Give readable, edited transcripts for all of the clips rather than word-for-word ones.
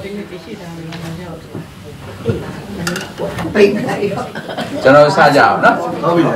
ကျွန်တော်စကြအောင်နော်ဟုတ်ပြီ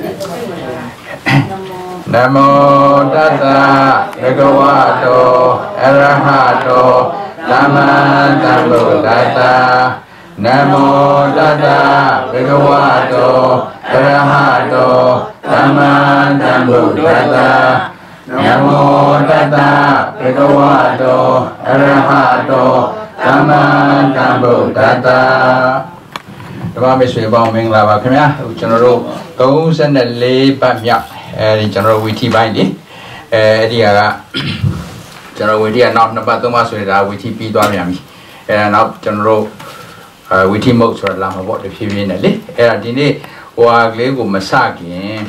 နမောတတ္တဘဂဝတောအရဟတောသမ္မာသမ္ဗုဒ္ဓတ္တနမောတတ္တဘဂဝတောအရဟတောသမ္မာသမ္ဗုဒ္ဓတ္တနမောတတ္တဘဂဝတောအရဟတောသမ္မာသမ္ဗုဒ္ဓတ္တဓမ္မမိတ်ဆွေပေါင်းမင်္ဂလာပါခင်ဗျာကျွန်တော်တို့34ပတ်မြောက်အဲဒီကျွန်တော်တို့ဝီထီပိုင်းလေအဲ့ဒီကကျွန်တော်ဝီထီကနောက်2ပတ်3ပတ်ဆိုရင်ဒါဝီထီပြီးသွားပြန်ပြီနောက်ကျွန်တော်တို့ဝီထီမုတ်ဆိုတာလာမှာပေါ့တဖြည်းဖြည်းနဲ့လေအဲ့ဒါဒီနေ့ဟိုဟာကလေးကိုမစခင်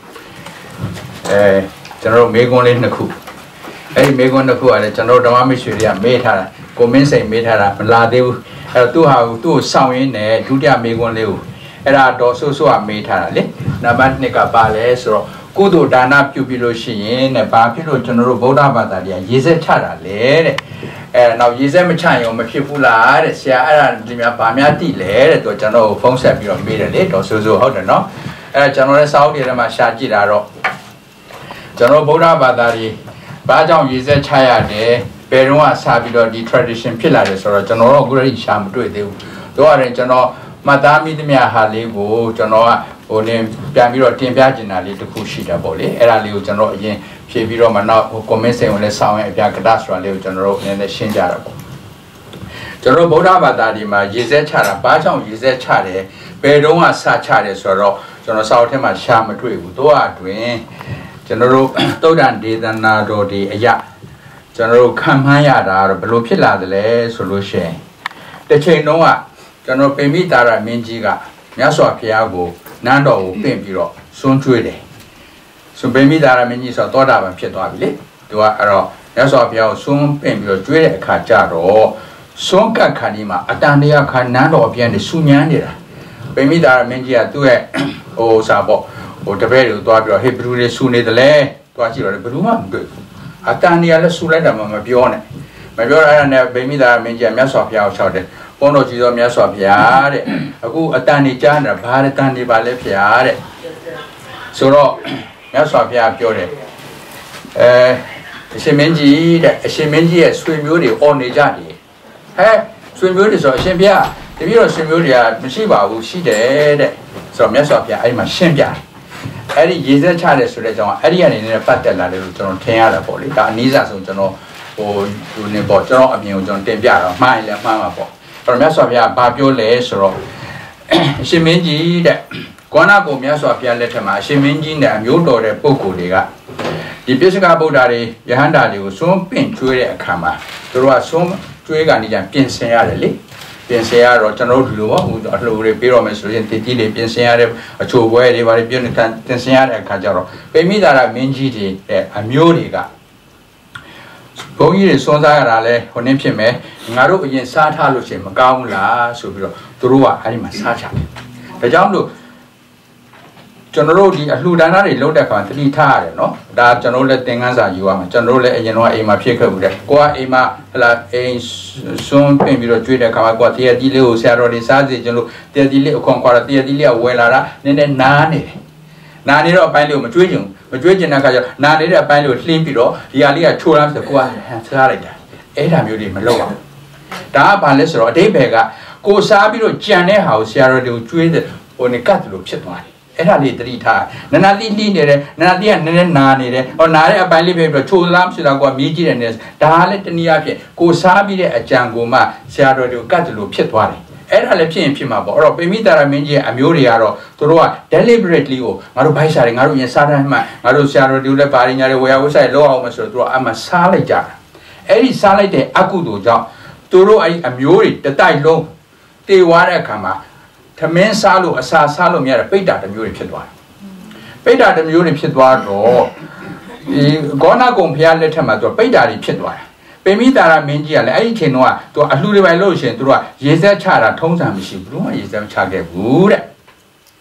ကျွန်တော်တို့မေကွန်းလေး2ခုအဲ့ဒီမေကွန်း2ခုကလည်းကျွန်တော်တို့ဓမ္မမိတ်ဆွေတွေကမေးထားတာကိုမင်းစိန်မေးထားတာမလာသေးဘူးအဲ့တော့သူ့ကိုစောင့်ရင်းနဲ့ဒုတိယမေကွန်းလေးကိုအဲ့ဒါတော့ဆိုးဆိုးကမေးထားတာလေနံပါတ်2ကပါလဲဆိုတော့ကုသိုလ်ဒါနပြုပြီးလို့ရှိရင်တဲ့ဘာဖြစ်လို့ကျွန်တော်တို့ဗုဒ္ဓဘာသာတရားရေးဆက်ချတာလဲတဲ့နောက်ရေးဆက်မချရင်မဖြစ်ဘူးလားတဲ့ဆရာအဲ့ဒါဒီများဘာများတိလဲတဲ့သူကျွန်တော်ကိုဖုန်းဆက်ပြီးတော့မေးတယ်လေတော့ဆိုးဆိုးဟုတ်တယ်နော်အဲ့ကျွန်တော်လည်းစာအုပ်တွေထဲမှာရှာကြည့်တာတော့ကျွန်တော်ဗုဒ္ဓဘာသာတွေဘာကြောင့်ရေးဆက်ချရတယ်ဘယ်တော့စပြီးတော့ဒီ tradition ဖြစ်လာတယ်ဆိုတော့ကျွန်တော်တို့အခုလည်းရှာမတွေ့သေးဘူးတို့ရတယ်ကျွန်တော်မှတ်သားမိသမျှဟာလေးကိုကျွန်တော်ကဟိုနေပြန်ပြီးတော့တင်ပြချင်တာလေးတစ်ခုရှိတယ်ပေါ့လေအဲ့ဒါလေးကိုကျွန်တော်အရင်ဖြည့်ပြီးတော့မှနောက် comment section ကိုလည်းဆောင်းရအပြကတဆိုတာလေးကိုကျွန်တော်တို့နည်းနည်းရှင်းကြတော့ပေါ့ကျွန်တော်ဗုဒ္ဓဘာသာဒီမှာရေစက်ချတာဘာကြောင့်ရေစက်ချတယ်ဘယ်တော့စချတယ်ဆိုတော့ကျွန်တော်စာအုပ်ထဲမှာရှာမတွေ့ဘူးတို့အတွင်ကျွန်တော်တို့သုဒ္ဓံဒေသနာတော်ဒီအရာကျွန်တော်တို့ခံမှန်းရတာတော့ဘယ်လိုဖြစ်လာသလဲဆိုလို့ရှိရင်တစ်ချိန်တုန်းကကျွန်တော်ပိမိတာရမင်းကြီးကမြတ်စွာဘုရားကိုနန်းတော်ကိုပင့်ပြီးတော့ဆွန်းကျွေးတယ်ဆိုပိမိတာရမင်းကြီးဆိုတော့သောတာပန်ဖြစ်သွားပြီလေသူကအဲ့တော့မြတ်စွာဘုရားကိုဆွန်းပင့်ပြီးတော့ကျွေးတဲ့အခါကျတော့ဆွန်းကတ်ခါဒီမှာအတန်တရားခါနန်းတော်အပြန်နေဆူညမ်းနေတာပိမိတာရမင်းကြီးကသူ့ရဲ့ဟိုစာပေါ့ဟိုတပည့်တွေကိုသွားပြီးတော့ဟေ့ဘယ်သူတွေဆူနေတယ်လဲသွားကြည့်တော့ဘယ်သူမှမတွေ့ဘူးအတန်တရားလည်းဆူလိုက်တာမှမပြောနဲ့မပြောရတဲ့ပိမိတာရမင်းကြီးကမြတ်စွာဘုရားကိုချောက်တယ်ဘုန်းတော်ကြီးတော်မြတ်စွာဘုရားတဲ့အခုအတန်နေကြားနေတာဘာတန်နေပါလဲဘုရားတဲ့ဆိုတော့မြတ်စွာဘုရားပြောတယ်အရှင်မင်းကြီးတဲ့အရှင်မင်းကြီးရဲ့ဆွေမျိုးတွေအော်နေကြတယ်ဟဲ့ဆွေမျိုးတွေဆိုအရှင်ဘုရားတပည့်တော်ဆွေမျိုးတွေကမရှိပါဘူးရှိတယ်တဲ့ဆိုတော့မြတ်စွာဘုရားအဲ့ဒီမှာရှင်းပြတယ်အဲ့ဒီရေစက်ချတယ်ဆိုတဲ့ကြောင့်အဲ့ဒီအနေနဲ့ပတ်သက်လာတယ်လို့ကျွန်တော်ထင်ရတာပေါ့လေဒါအနည်းစားဆုံးကျွန်တော်ဟိုဒီနေ့ပေါ့ကျွန်တော်အပြင်ကိုကျွန်တော်တင်ပြတော့မှားရင်လည်းမှားမှာပေါ့မြတ်စွာဘုရားဘာပြောလဲဆိုတော့အရှင်မင်းကြီးတဲ့ကောဏကုံမြတ်စွာဘုရားလက်ထက်မှာအရှင်မင်းကြီးနဲ့အမျိုးတော်တဲ့ပုဂ္ဂိုလ်တွေကဒီပိဿကဗုဒ္ဓတွေယဟန္တာတွေကိုစွန့်ပင့်ကျွေးတဲ့အခါမှာသူတို့ကစွန့်ကျွေးကနေကြပြင်ဆင်ရတယ်လေပြင်ဆင်ရတော့ကျွန်တော်တို့ဒီလိုပေါ့အလှူတွေပေးတော့မယ်ဆိုရင်တတိလေးပြင်ဆင်ရတဲ့အချို့ဘွဲတွေဘာတွေပြင်ဆင်ရတဲ့အခါကျတော့ပိမိတာရမင်းကြီးတွေတဲ့အမျိုးတွေကဘုန်းကြီးတွေစွန့်စားရတာလဲဟိုနည်းဖြစ်မယ်ငါတို့အရင်စားထားလို့ရှိရင်မကောင်းဘူးလားဆိုပြီးတော့သူတို့ကအဲ့ဒီမှာစားချတယ်ဒါကြောင့်လို့ကျွန်တော်တို့ဒီအလှူဒါနတွေလုပ်တဲ့အခါသတိထားရတယ်နော်ဒါကျွန်တော်တို့လည်းသင်ခန်းစာယူရမှာကျွန်တော်တို့လည်းအရင်တော့အိမ်မှာဖြစ်ခဲ့ဘူးတဲ့ကိုကအိမ်မှာဟလာအိမ်စွန့်ပြင်ပြီးတော့ကျွေးတဲ့အခါမှာကိုကတရတီးလေးကိုဆရာတော်တွေစားစီကျွန်တော်တရတီးလေးအခွန်ခွာတော့တရတီးလေးကဝယ်လာတာနည်းနည်းနားနေတယ်နားနေတော့အပိုင်းလေးကိုမကျွေးချင်မကျွေးချင်တဲ့အခါကျနားနေတဲ့အပိုင်းလေးကိုလှင်းပြီးတော့ဒီဟာလေးကချိုးလာဆိုကိုကစားလိုက်တာအဲ့ဒါမျိုးတွေမလုပ်အောင်ဒါကဘာလဲဆိုတော့အတိတ်ဘက်ကကိုစားပြီးတော့ကြံတဲ့ဟာကိုဆရာတော်တွေကိုကျွေးတဲ့ဟိုနေကတ်လို့ဖြစ်သွားတယ်အဲ့ဒါလေးတတိထားနနာတိလှိနေတယ်နနာတိကနည်းနည်းနာနေတယ်ဟောနာတဲ့အပိုင်းလေးပဲပြီးတော့ချိုးလားဖြစ်တာကိုကမြည်ကြည့်တယ်နဲ့ဒါလည်းတနည်းအားဖြင့်ကိုစားပြီးတဲ့အကြံကိုမှဆရာတော်တွေကိုကတ်လို့ဖြစ်သွားတယ်အဲ့ဒါလည်းဖြစ်ရင်ဖြစ်မှာပေါ့အဲ့တော့ပိမိတာရမင်းကြီးရဲ့အမျိုးတွေကတော့သူတို့က deliberately ကိုငါတို့ဘိုက်စားတယ်ငါတို့ရင်စားတိုင်းမှငါတို့ဆရာတော်တွေလည်းပါရညာတွေဝေယဝိဆိုင်လောက်အောင်မဆိုတော့သူတို့အမှစားလိုက်ကြတာအဲ့ဒီစားလိုက်တဲ့အကုသိုလ်ကြောင့်သူတို့အဲ့ဒီအမျိုးတွေတတိုက်လုံးတေဝါတဲ့အခါမှာသမင်းစားလို့အစာစားလို့မရတဲ့ပိဋ္ဌာတစ်မျိုးတွေဖြစ်သွားတယ်ပိဋ္ဌာတစ်မျိုးတွေဖြစ်သွားတော့ဒီဂေါဏကုံဘုရားလက်ထက်မှာသူပိဋ္ဌာတွေဖြစ်သွားတယ်ပိမိတာရမင်းကြီးကလည်းအဲ့ဒီအချိန်တော့သူအလှူတွေပဲလို့ရှိရင်သူတို့ကရေစက်ချတာထုံးစံမရှိဘူးဘယ်လိုမှရေစက်မချခဲ့ဘူးတဲ့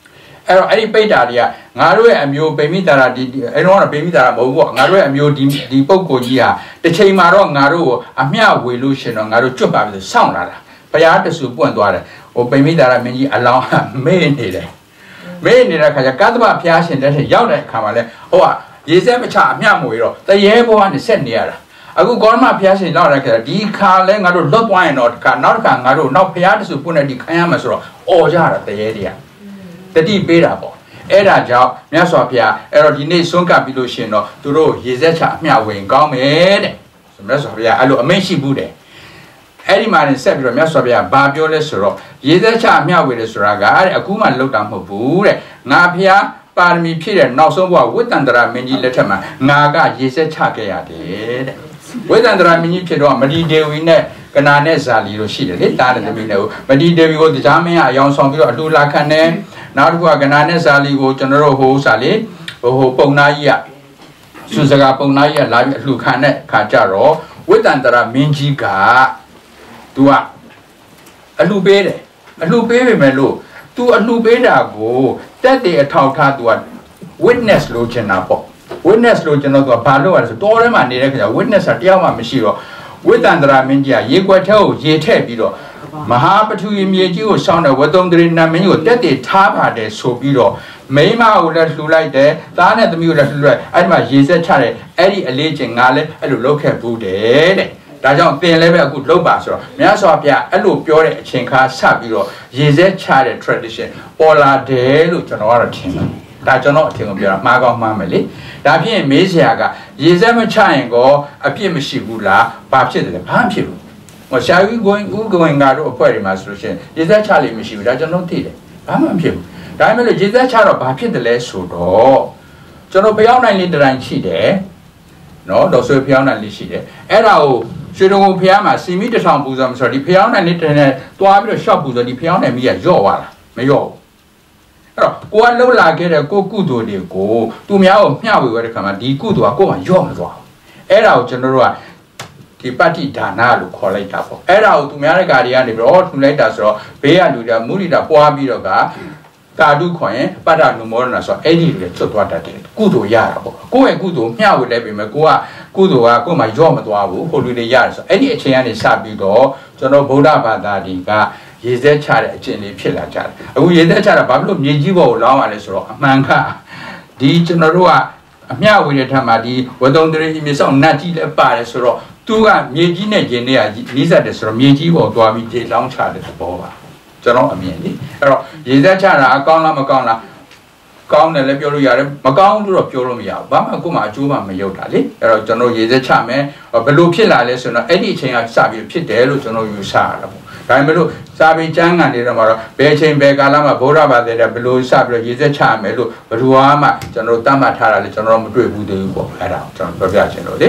အဲ့ပိတ်တာတွေကငါတို့ရဲ့အမျိုးပိမိတာရာဒီအဲ့တော့ပိမိတာရာမဟုတ်ဘူးငါတို့ရဲ့အမျိုးဒီပုံကိုကြီးဟာတစ်ချိန်မှာတော့ငါတို့ကိုအမျှဝေလို့ရှင်တော့ငါတို့ကျွတ်ပါပြီစောင့်လာတာဘုရားတဆူပွင့်သွားတယ်ဟိုပိမိတာရာမင်းကြီးအလောင်းမေ့နေတယ်မေ့နေတဲ့ခါကျကတ္တဗဘုရားရှင်တဲ့ထက်ရောက်တဲ့အခါမှာလဲဟိုကရေစက်မချအမျှမဝေတော့တရေဘဝနဲ့ဆက်နေရတာအခုကောရမဘုရားရှင်လောက်တဲ့ခါဒီခါလဲငါတို့လွတ်သွားရင်တော့နောက်တစ်ခါငါတို့နောက်ဘုရားတဆူပွင့်တဲ့ဒီခံရမှာဆိုတော့အော်ကြတာတရေတွေကတတိပေးတာပေါ့အဲ့ဒါကြောင့်မြတ်စွာဘုရားအဲ့တော့ဒီနေ့ဆွမ်းကပ်ပြီးလို့ရှိရင်တော့သူတို့ရေစက်ချအမျှဝင်ကောင်းမယ်တဲ့မြတ်စွာဘုရားအဲ့လိုအမိန့်ရှိဘူးတဲ့အဲ့ဒီမှာနေဆက်ပြီးတော့မြတ်စွာဘုရားဘာပြောလဲဆိုတော့ရေစက်ချအမျှဝင်တယ်ဆိုတာကအဲ့အခုမှလောက်တာမဟုတ်ဘူးတဲ့ငါဘုရားပါရမီဖြည့်တဲ့နောက်ဆုံးဘုရားဝိတ္တန္တရာမင်းကြီးလက်ထက်မှာငါကရေစက်ချခဲ့ရတယ်တဲ့ဝိတ္တန္တရာမင်းကြီးဖြစ်တော့မဒီဒေဝီနဲ့ကနာနဲ့ဇာလီတို့ရှိတယ်လေတားတဲ့သမီးနဲ့မဒီဒေဝီကိုတရားမင်းအယောင်ဆောင်ပြီးတော့အလှလာခံတယ်နောက်တစ်ခုကကနာနဲ့ဇာလီကိုကျွန်တော်တို့ဟိုဥစားလေဟိုပုံနာကြီးကစုစကားပုံနာကြီးကလာပြီးအလှခံတဲ့ခါကြတော့ဝိတ္တန္တရာမင်းကြီးကသူကအလှပေးတယ်အလှပေးပေမဲ့လို့သူအလှပေးတာကိုတက်တဲ့အထောက်ထားသူက witness လို့ချင်တာပေါ့ witness လို့ကျွန်တော်ကဘာလို့ရလဲဆိုတော်ထဲမှာနေတဲ့ခါကျ witness ကတယောက်မှမရှိတော့ဝိတ္တန္တရာမင်းကြီးကရေကွက်ထဲကိုရေထည့်ပြီးတော့မဟာပထဝီမြေကြီးကိုဆောင်းတဲ့ဝတုံတရီနာမင်းကြီးကိုတက်တည်ထားပါတယ်ဆိုပြီးတော့မိမကိုလည်းလှူလိုက်တယ်သားနဲ့သမီးကိုလည်းလှူလိုက်အဲ့ဒီမှာရေစက်ချတယ်အဲ့ဒီအလေးချင်းငါလည်းအဲ့လိုလုပ်ခဲ့ဘူးတယ်တဲ့ဒါကြောင့်သင်လည်းပဲအခုလုပ်ပါဆိုတော့မြတ်စွာဘုရားအဲ့လိုပြောတဲ့အချိန်ခါဆက်ပြီးတော့ရေစက်ချတဲ့ tradition ပေါ်လာတယ်လို့ကျွန်တော်ကတော့ထင်တယ်ဒါကျွန်တော်အထင်ကိုပြောတာမှားကောင်းမှားမယ်လေဒါဖြင့်မေးစရာကရေစက်မချရင်ကောအပြစ်မရှိဘူးလားဘာဖြစ်တယ်လဲဘာမှဖြစ်ဘူးဟောရှာယူgoing ကတော့အဖွဲ့တွေမှာဆိုလို့ရှိရင်ရေစက်ချလိမ့်မရှိဘူးဒါကျွန်တော်သိတယ်ဘာမှမဖြစ်ဘူးဒါပေမဲ့လို့ရေစက်ချတော့ဘာဖြစ်တယ်လဲဆိုတော့ကျွန်တော်ဖျောင်းနိုင်လေးတိုင်းရှိတယ်နော်တော့ဆွေဖျောင်းနိုင်လေးရှိတယ်အဲ့ဒါကိုရွှေတုံဖျားမှာစီမီ1000ပူဇော်မှာဆိုတော့ဒီဖျောင်းနိုင်လေးတိုင်းနဲ့တွားပြီးတော့ရှော့ပူဇော်ဒီဖျောင်းနိုင်မိရရော့သွားတာမရော့ဘူးအဲ့တော့ကိုကလှုပ်လာခဲ့တဲ့ကိုကုသိုလ်တွေကိုသူများကိုမျှဝေရတဲ့ခါမှာဒီကုသိုလ်ကကိုယ်မှရော့မသွားဘူးအဲ့ဒါကိုကျွန်တော်တို့ကဒီပတ္တိဒါနလို့ခေါ်လိုက်တာပေါ့အဲ့ဒါကိုသူများတဲ့ကာတွေကနေပြီးတော့ထူလိုက်တာဆိုတော့ဘေးကလူတွေမုရိတာပွားပြီးတော့ကာတုခေါ်ရင်ပတ္တနုမောဒနာဆိုအဲ့ဒီတွေကျွတ်သွားတတ်တယ်ကုသိုလ်ရတာပေါ့ကိုယ့်ရဲ့ကုသိုလ်မျှဝေလိုက်ပြီမဲ့ကိုကကုသိုလ်ကကိုယ်မှရော့မသွားဘူးဟိုလူတွေရတယ်ဆိုအဲ့ဒီအချိန်ကနေစပြီးတော့ကျွန်တော်ဗုဒ္ဓဘာသာတွေကရေစက်ချတဲ့အကျင့်လေးဖြစ်လာကြတယ်အခုရေစက်ချတာဘာဖြစ်လို့မြေကြီးပေါ်ကိုလောင်းရလဲဆိုတော့အမှန်ကဒီကျွန်တော်တို့ကအမျှဝေတဲ့ထက်မှာဒီဝတုံတရီမြေဆောင်နတ်ကြီးလည်းပါတယ်ဆိုတော့သူကမြေကြီးနဲ့ရင်ထဲကနီးစပ်တယ်ဆိုတော့မြေကြီးပေါ်သွားပြီးခြေလောင်းချတဲ့သဘောပါကျွန်တော်အမြင်လေအဲ့တော့ရေစက်ချတာအကောင်းလားမကောင်းလားကောင်းတယ်လည်းပြောလို့ရတယ်မကောင်းလို့တော့ပြောလို့မရဘူးဘာမှကိုယ်မှအကျိုးမှမရောက်တာလေအဲ့တော့ကျွန်တော်ရေစက်ချမယ်ဘယ်လိုဖြစ်လာလဲဆိုတော့အဲ့ဒီအချိန်ကစပြီးဖြစ်တယ်လို့ကျွန်တော်ယူဆရတာပေါ့ဒါပေမဲ့လို့စာပေကျမ်းဂန်တွေတော့မှာတော့ဘယ်အချိန်ဘယ်ကာလမှာဗုဒ္ဓဘာသာတဲ့ဘယ်လိုစပြီးတော့ရေစက်ချမယ်လို့ဘယ်သူမှကျွန်တော်တတ်မှတ်ထားတာလေကျွန်တော်မတွေ့ဘူးသေးဘူးပေါ့အဲ့ဒါကျွန်တော်ပြောပြချင်လို့လေ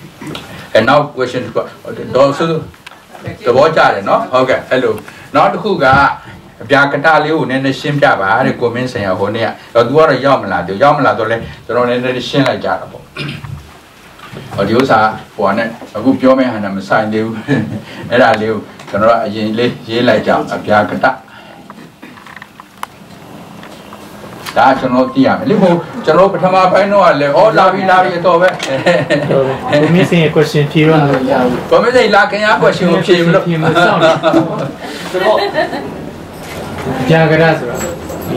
and now question တော့ဆိုတဘောကြတယ်နော်ဟုတ်ကဲ့အဲ့လိုနောက်တစ်ခုကအပြာကတာလေးကိုနည်းနည်းရှင်းပြပါတဲ့ကိုမင်းဆိုင်ရဟိုနေ့ကတော့ तू ကတော့ရောက်မလာသူရောက်မလာတော့လဲကျွန်တော်နည်းနည်းရှင်းလိုက်ကြတာပေါ့ဟိုဒီဥစ္စာဟိုနဲ့အခုပြောမယ့်ဟာနဲ့မဆိုင်သေးဘူးအဲ့ဒါလေးကိုကျွန်တော်အရင်လေးရေးလိုက်ကြအောင်အပြာကတာဒါကျွန်တော်သိရမယ်လေဟိုကျွန်တော်ပထမပိုင်းတော့လည်းဩလာပြီအတော့ပဲကိုမင်းဆိုင်ရဲ့ question ဖြေရအောင်ကိုမင်းဆိုင်လာခင်ဗျာ question ကိုဖြေမလို့ဖြေမစောင့်ဆိုတော့ကြာကြရဆိုတော့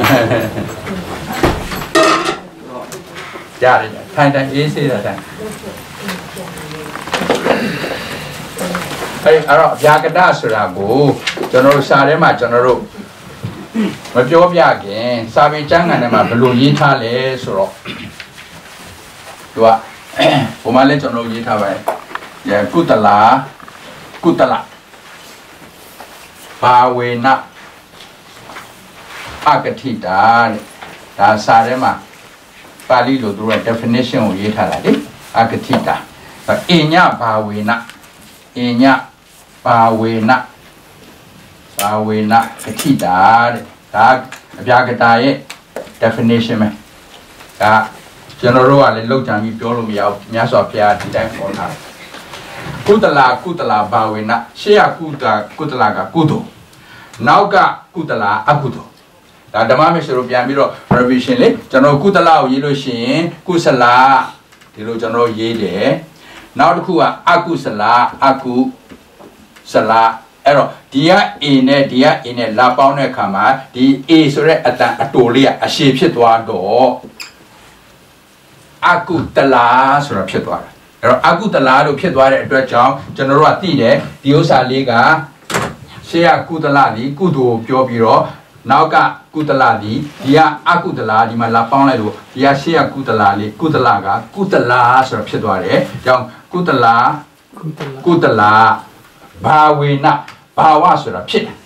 ရတယ်ထိုင်အေးစေးတာထိုင်အဲ့တော့ဗျာကတဆိုတာကိုကျွန်တော်တို့စာထဲမှာကျွန်တော်တို့မပြောပြခင်စာပေကျမ်းဂန်ထဲမှာဘယ်လိုရေးထားလဲဆိုတော့သူကဟိုမှာလည်းကျွန်တော်ရေးထားပါတယ်ကုတလဘာဝေနအကတိတာတဲ့ဒါစာထဲမှာပါဠိလိုသူက definition ကိုရေးထားတာလေအကတိတာအညဘာဝေနအညဘာဝေနကတိတာတဲ့ဒါအပြာကတာရဲ့ definition ပဲဒါကျွန်တော်တို့ကလည်းလောက်ကြံပြီးပြောလို့မရဘူးမြတ်စွာဘုရားဒီတိုင်းခေါ်တာကုတလဘာဝေနရှေ့ကကုတလကကုသိုလ်နောက်ကကုတလအကုသိုလ်ဒါဓမ္မမစ္စရုပြန်ပြီးတော့ revision လေကျွန်တော်ကုသလကိုရေးလို့ရှိရင်ကုသလဒီလိုကျွန်တော်ရေးတယ်နောက်တစ်ခုကအကုသလအကုသလအဲ့တော့ဒီက A နဲ့ဒီက A နဲ့လာပေါင်းတဲ့အခါမှာဒီ A ဆိုတဲ့အတန်အတူလေးကအရှည်ဖြစ်သွားတော့အကုတလာဆိုတာဖြစ်သွားတယ်အဲ့တော့အကုတလာလို့ဖြစ်သွားတဲ့အတွက်ကြောင့်ကျွန်တော်တို့ကသိတယ်ဒီဥစ္စာလေးကရှေ့ကကုသလဒီကုသိုလ်ပြောပြီးတော့နောက်ကကုသလဒီဒီကအကုသလဒီမှာလာပေါင်းလိုက်လို့ဒီကရှေ့ကကုသလလေးကုသလကကုသလာဆိုတာဖြစ်သွားတယ်ကြောင့်ကုသလဘာဝေနဘာဝဆိုတာဖြစ်တယ်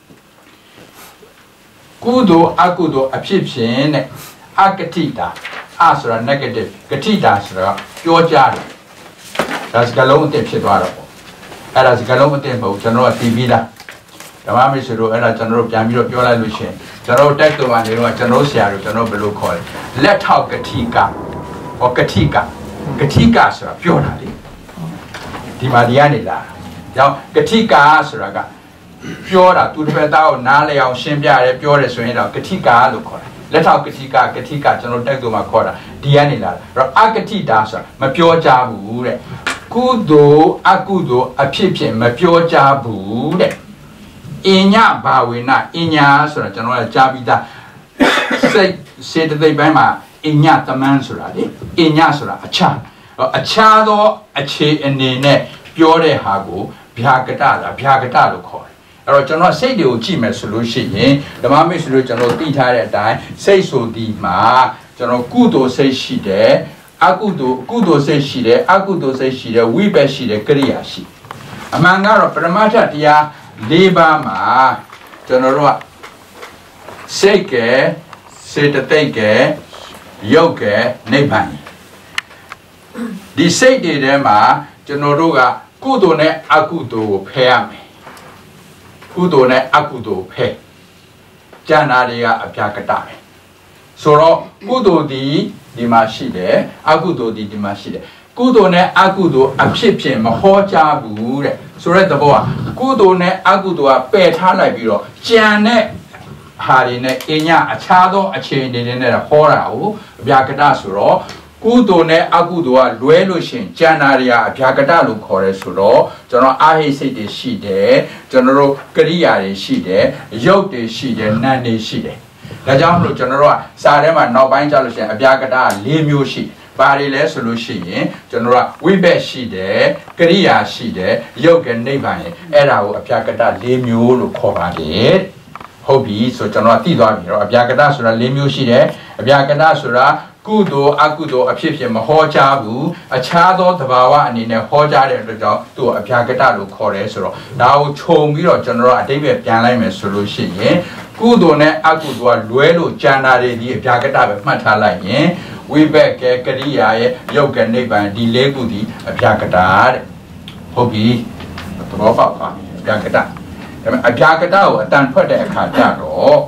ကုသိုလ်အကုသိုလ်အဖြစ်ဖြင့်တဲ့အကတိတာအဆိုတာ negative ကတိတာဆိုတာပြောကြတယ်ဒါစကလုံးအစ်ဖြစ်သွားတော့ပေါ့အဲ့ဒါစကလုံးအစ်မဟုတ်ကျွန်တော်ကတီးပြီးသားဓမ္မမိတ်ဆွေတို့အဲ့ဒါကျွန်တော်တို့ပြန်ပြီးတော့ပြောလိုက်လို့ရှိရင်ကျွန်တော်တက်တော်ကနေတော့ကျွန်တော်ဆရာတို့ကျွန်တော်ဘယ်လိုခေါ်လဲလက်ထောက်ကတိကဟောကတိကဆိုတာပြောတာလေဒီမှာဒီကနေလာကြောင့်ကတိကဆိုတာကပြောတာသူတစ်ဖက်သားကိုနားလည်အောင်ရှင်းပြရတယ်ပြောတယ်ဆိုရင်တော့ကတိကလို့ခေါ်တယ်လက်ထောက်ကတိကကျွန်တော်တက်တော်မှာခေါ်တာဒီကနေလာအဲ့တော့အကတိတာဆိုတာမပြောကြဘူးတဲ့ကုသိုလ်အကုသိုလ်အဖြစ်ဖြင့်မပြောကြဘူးတဲ့အညဘာဝေနအညာဆိုတာကျွန်တော်ကကြားပြီးသားစေတသိက်ပိုင်းမှာအညသမန်းဆိုတာလေအညဆိုတာအခြားသောအခြေအနေနဲ့ပြောတဲ့ဟာကိုဗျာကတလို့ခေါ်တယ်အဲ့တော့ကျွန်တော်စိတ်တွေကိုကြည့်မယ်ဆိုလို့ရှိရင်ဓမ္မမိတ်ဆွေတို့ကျွန်တော်သိထားတဲ့အတိုင်းစိတ်ဆိုဒီမှာကျွန်တော်ကုသိုလ်စိတ်ရှိတယ်အကုသိုလ်စိတ်ရှိတယ်အကုသိုလ်စိတ်ရှိတယ်ဝိဘက်ရှိတယ်ကရိယာရှိအမှန်ကတော့ပရမတ္ထတရား၄ပါးမှာကျွန်တော်တို့ကစိတ်ကဲစေတသိက်ကဲရုပ်ကဲနိဗ္ဗာန်ဒီစိတ်တွေထဲမှာကျွန်တော်တို့ကကုသိုလ်နဲ့အကုသိုလ်ကိုဖယ်ရမယ်ကုသိုလ်နဲ့အကုသိုလ်ဖယ်ကျန်တာတွေကအပြာကတပဲဆိုတော့ကုသိုလ်ဒီမှာရှိတယ်အကုသိုလ်ဒီမှာရှိတယ်ကုသိုလ်နဲ့အကုသိုလ်အဖြစ်ဖြင့်မဟောကြားဘူးတဲ့ဆိုတဲ့သဘောကကုသိုလ်နဲ့အကုသိုလ်ကပယ်ထားလိုက်ပြီးတော့ကြံတဲ့ဟာတွေနဲ့အညအခြားသောအခြေအနေတွေနဲ့ဟောတာကိုအပြာကတဆိုတော့ကုသိုလ်နဲ့အကုသိုလ်ကလွဲလို့ရှိရင်ကျန်တာတွေကအပြာကတလို့ခေါ်ရဲဆိုတော့ကျွန်တော်အာဟိစိတ်တွေရှိတယ်ကျွန်တော်တို့ကရိယာတွေရှိတယ်ရုပ်တွေရှိတယ်နာမ်တွေရှိတယ်ဒါကြောင့်မလို့ကျွန်တော်တို့ကစာထဲမှာနောက်ပိုင်းကျလို့ရှိရင်အပြာကတ၄မျိုးရှိဘာတွေလဲဆိုလို့ရှိရင်ကျွန်တော်ကဝိဘက်ရှိတယ်ကရိယာရှိတယ်ရုပ်ကနိဗ္ဗာန်အဲ့ဒါကိုအပြာကတ၄မျိုးလို့ခေါ်ပါတယ်ဟုတ်ပြီဆိုကျွန်တော်သိသွားပြီတော့အပြာကတဆိုတာ၄မျိုးရှိတယ်အပြာကတဆိုတာကုသိုလ်အကုသိုလ်အဖြစ်ဖြင့်မဟောကြားဘူးအခြားသောသဘာဝအနေနဲ့ဟောကြားတဲ့အတွက်ကြောင့်သူ့အပြာကတလို့ခေါ်တယ်ဆိုတော့ဒါကိုခြုံပြီးတော့ကျွန်တော်အတိတ်ပဲပြန်လိုက်မယ်ဆိုလို့ရှိရင်ကုသိုလ်နဲ့အကုသိုလ်ကလွဲလို့ကျန်တာတွေဒီအပြာကတပဲမှတ်ထားလိုက်ရင်ဝိဘက်ကဲကရိယာရဲ့ရုပ်ကနိဗ္ဗာန်ဒီ၄ခုဒီအပြာကတတဲ့ဟုတ်ပြီသဘောပေါက်ပါအပြာကတဒါပေမဲ့အပြာကတကိုအတန်ထွက်တဲ့အခါကျတော့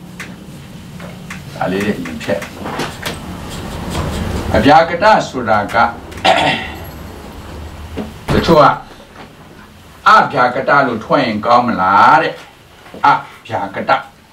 ဒါလေးတွေရင်ဖြတ်အပြာကတဆိုတာကတချို့ကအပြာကတလို့ထွက်ရင်ကောင်းမလားတဲ့အပြာကတ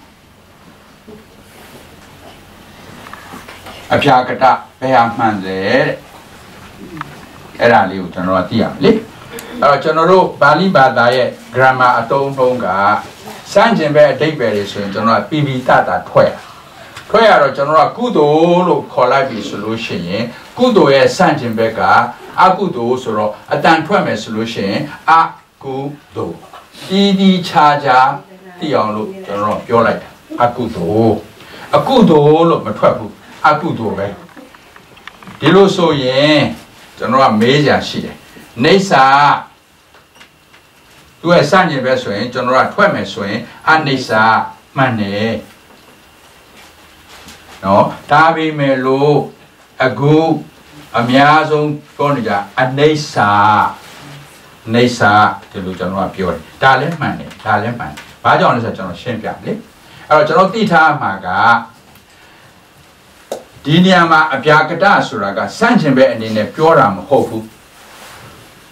အပြာကတဘယ်ဟာမှန်လဲတဲ့အဲ့ဒါလေးကိုကျွန်တော်သိရမယ်လေအဲ့တော့ကျွန်တော်တို့ပါဠိဘာသာရဲ့ grammar အတုံးကစမ်းကျင်ပဲအဓိပ္ပာယ်တွေဆိုရင်ကျွန်တော်ကပိပိတတာထွက်ရတော့ကျွန်တော်ကကုသိုလ်လို့ခေါ်လိုက်ပြီဆိုလို့ရှိရင်ကုသိုလ်ရဲ့စမ်းကျင်ဘက်ကအကုသိုလ်ဆိုတော့အတန်ထွက်မယ်ဆိုလို့ရှိရင်အကုသိုလ်ဒီခြားသိအောင်လို့ကျွန်တော်ပြောလိုက်တာအကုသိုလ်လို့မထွက်ဘူးအကုသိုလ်ပဲဒီလိုဆိုရင်ကျွန်တော်ကမေးကြရှိတယ်နေစာသူရဲ့စန့်ကျင်ပဲဆိုရင်ကျွန်တော်ကထွက်မယ်ဆိုရင်အနေစာမှန်တယ်နော်ဒါပေမဲ့လို့အခုအများဆုံးပြောနေကြအနေစာဒီလိုကျွန်တော်ကပြောတယ်ဒါလည်းမှန်တယ်ဘာကြောင့်လဲဆိုတော့ကျွန်တော်ရှင်းပြလေအဲ့တော့ကျွန်တော်သိထားမှာကဒီနေရာမှာအပြာကတဆိုတာကစန့်ကျင်ပဲအနေနဲ့ပြောတာမဟုတ်ဘူး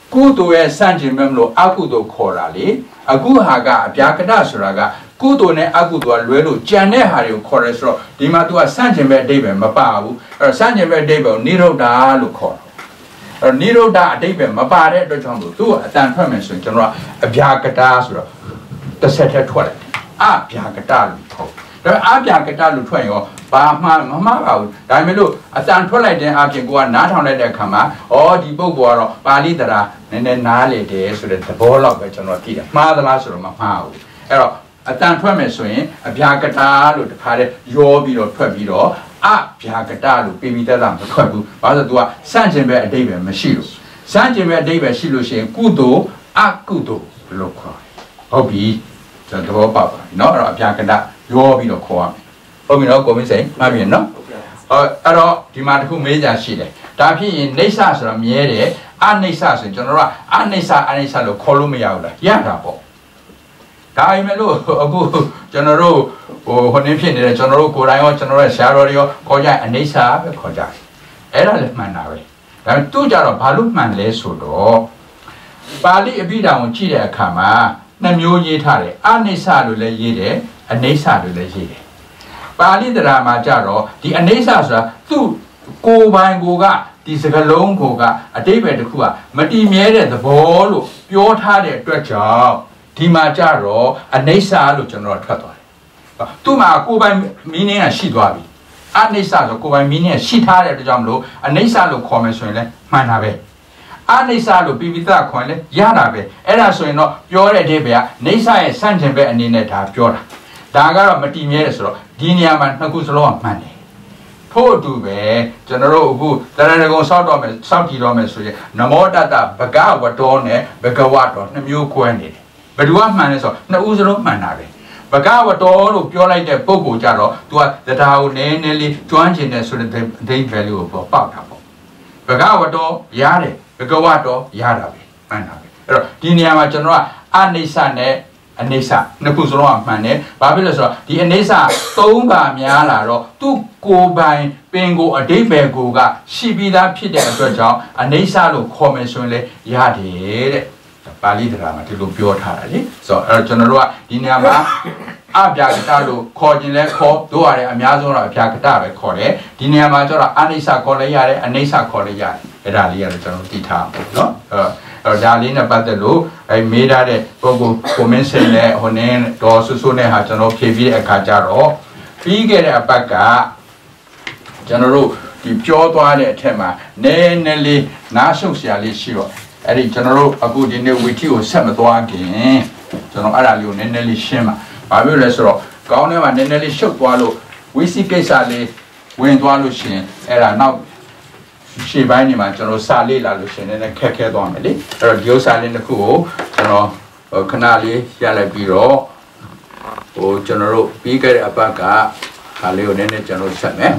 ကုသိုလ်ရဲ့စန့်ကျင်မဲ့မလို့အကုသိုလ်ခေါ်တာလေအခုဟာကအပြာကတဆိုတာကကုသိုလ်နဲ့အကုသိုလ်ကလွဲလို့ကြံတဲ့ဟာတွေကိုခေါ်ရဲဆိုတော့ဒီမှာ तू ကစန့်ကျင်မဲ့အဓိပ္ပာယ်မပါဘူးအဲ့တော့စန့်ကျင်မဲ့အဓိပ္ပာယ်ကိုနိရောဓလို့ခေါ်တယ်အဲ့တော့နိရောဓအဓိပ္ပာယ်မပါတဲ့အတွက်ကြောင့်လို့သူ့အတန်ထွက်မယ်ဆိုရင်ကျွန်တော်ကအပြာကတဆိုတော့တစ်ဆက်တည်းထွက်လိုက်အပြာကတလို့ခေါ်ဒါအပြာကတလို့ထွက်ရင်ဘာမှမမှားပါဘူးဒါပေမဲ့လို့အတန်ထွက်လိုက်တဲ့အပြင်ကိုကနားထောင်လိုက်တဲ့အခါမှာဒီပုဂ္ဂိုလ်ကတော့ပါဠိတရားနည်းနည်းနားလေတယ်ဆိုတဲ့သဘောလောက်ပဲကျွန်တော်သိတယ်မှားသလားဆိုတော့မမှားဘူးအဲ့တော့အတန်ထွက်မယ်ဆိုရင်အပြာကတာလို့တခါတည်းရောပြီးတော့ထွက်ပြီးတော့အပြာကတာလို့ပြပြီးတက်တာမထွက်ဘူးဘာလို့လဲ तू ကစန့်ကျင်ပဲအတိတ်ပဲမရှိလို့စန့်ကျင်ပဲအတိတ်ပဲရှိလို့ရှိရင်ကုသိုလ်အကုသိုလ်လို့ခေါ်ဟုတ်ပြီကျွန်တော်သဘောပေါက်ပါเนาะအဲ့တော့အပြာကတာရောပြီးတော့ခေါ်ရမယ်ဟုတ်ပြီနော်ကိုမင်းစိန်မှတ်ပြီနော်အဲ့တော့ဒီမှာတခုမေးကြရှိတယ်ဒါဖြစ်ရင်နေဆဆိုတော့မြဲတယ်အနေဆဆိုရင်ကျွန်တော်တို့အနေဆလို့ခေါ်လို့မရဘူးလားရတာပေါ့ဒါပေမဲ့လို့အခုကျွန်တော်တို့ဟိုနေ့ဖြစ်နေတယ်ကျွန်တော်တို့ကိုယ်တိုင်ရောကျွန်တော်ရဲ့ဆရာတော်တွေရောခေါ်ကြအနေဆပဲခေါ်ကြတယ်အဲ့ဒါလည်းမှန်တာပဲဒါပေမဲ့သူကြတော့ဘာလို့မှန်လဲဆိုတော့ပါဠိအဘိဓမ္မာကိုကြည့်တဲ့အခါမှာနှစ်မျိုးရေးထားတယ်အနေဆလို့လည်းရေးတယ်အနေဆလို့လည်းရေးတယ်ပါဠိတရားမှာကြတော့ဒီအနေဆဆိုတာသူ့ကိုယ်ပိုင်ကိုကဒီစကားလုံးကိုကအတိပ္ပယ်တစ်ခုကမတည်မြဲတဲ့သဘောလို့ပြောထားတဲ့အတွက်ကြောင့်ဒီမှာကြတော့အနေဆလို့ကျွန်တော်ထွက်သွားတယ်သူ့မှာကိုယ်ပိုင်မီးနင်းကရှိသွားပြီအနေဆဆိုကိုယ်ပိုင်မီးနင်းကရှိထားတဲ့အတွက်ကြောင့်မလို့အနေဆလို့ခေါ်မယ်ဆိုရင်လည်းမှန်တာပဲအနေဆလို့ပြပိသခေါ်ရင်လည်းရတာပဲအဲ့ဒါဆိုရင်တော့ပြောတဲ့အဓိပ္ပာယ်ကနေဆရဲ့စန့်ကျင်ဘက်အနေနဲ့ဒါပြောတာဒါကတော့မတည်မြဲတယ်ဆိုတော့ဒီနေရာမှာနှစ်ခုစလုံးကမှန်တယ်ထို့အတူပဲကျွန်တော်တို့အခုတရဏဂုံစောက်တည်တော့မယ်ဆိုရင်နမောတတဘဂဝတောနဲ့ဘဂဝတောနှစ်မျိုးကွဲနေတယ်ဘယ်သူကမှန်လဲဆိုတော့နှစ်ဦးစလုံးမှန်တာပဲဘဂဝတောလို့ပြောလိုက်တဲ့ပုဂ္ဂိုလ်ကြတော့ तू ကတရားကိုနည်းနည်းလေးကျွမ်းကျင်တဲ့ဆိုတဲ့အဓိပ္ပာယ်လေးကိုပေါက်တာပေါ့ဘဂဝတောရတယ်ဘဂဝတောရတာပဲမှန်တာပဲအဲ့တော့ဒီနေရာမှာကျွန်တော်ကအနေဆနဲ့အနေဆနှစ်ခုစလုံးကမှန်တယ်။ဘာဖြစ်လဲဆိုတော့ဒီအနေဆ၃ပါများလာတော့သူ့ကိုယ်ပိုင်ပင်ကိုအဓိပ္ပာယ်ကိုကရှိပြီးသားဖြစ်တဲ့အတွက်ကြောင့်အနေဆလို့ခေါ်မယ်ဆိုရင်လည်းရတယ်တဲ့။ပါဠိတရားမှာဒီလိုပြောထားတာလေ။ဆိုတော့အဲ့တော့ကျွန်တော်တို့ကဒီနေရာမှာအပြာကတလို့ခေါ်ခြင်းလဲခေါ်တို့ရတယ်အများဆုံးတော့အပြာကတပဲခေါ်တယ်။ဒီနေရာမှာကျတော့အနေဆခေါ်လည်းရတယ်အနေဆခေါ်လည်းရတယ်။အဲ့ဒါလေးရတယ်ကျွန်တော်သိထားအောင်နော်။ဒါလေးနဲ့ပတ်သက်လို့မေးထားတဲ့ပုဂ္ဂိုလ်ကွန်မန့်ဆင်နဲ့ဟိုနင်းဒေါ်ဆူဆူနဲ့ဟာကျွန်တော်ဖြေပြီးတဲ့အခါကျတော့ပြီးခဲ့တဲ့အပတ်ကကျွန်တော်တို့ဒီပြောသွားတဲ့အထက်မှာနည်းနည်းလေးနားရှုပ်စရာလေးရှိတော့အဲ့ဒီကျွန်တော်တို့အခုဒီနေ့ဝီတီကိုဆက်မသွားခင်ကျွန်တော်အဲ့ဒါလေးကိုနည်းနည်းလေးရှင်းပါဘာဖြစ်လဲဆိုတော့ကောင်းထဲမှာနည်းနည်းလေးရှုပ်သွားလို့ဝီစီကိစ္စလေးဝင်သွားလို့ရှိရင်အဲ့ဒါနောက်ရှေ့ပိုင်းနေမှာကျွန်တော်စာလေးလာလို့ရှိရင်လည်းခက်ခဲသွားမယ်လေအဲ့တော့ဒီဥစ္စာလေးတစ်ခုကိုကျွန်တော်ခဏလေးရလိုက်ပြီးတော့ကျွန်တော်တို့ပြီးခဲ့တဲ့အပတ်ကဟာလေးကိုနည်းနည်းကျွန်တော်ဆက်မယ်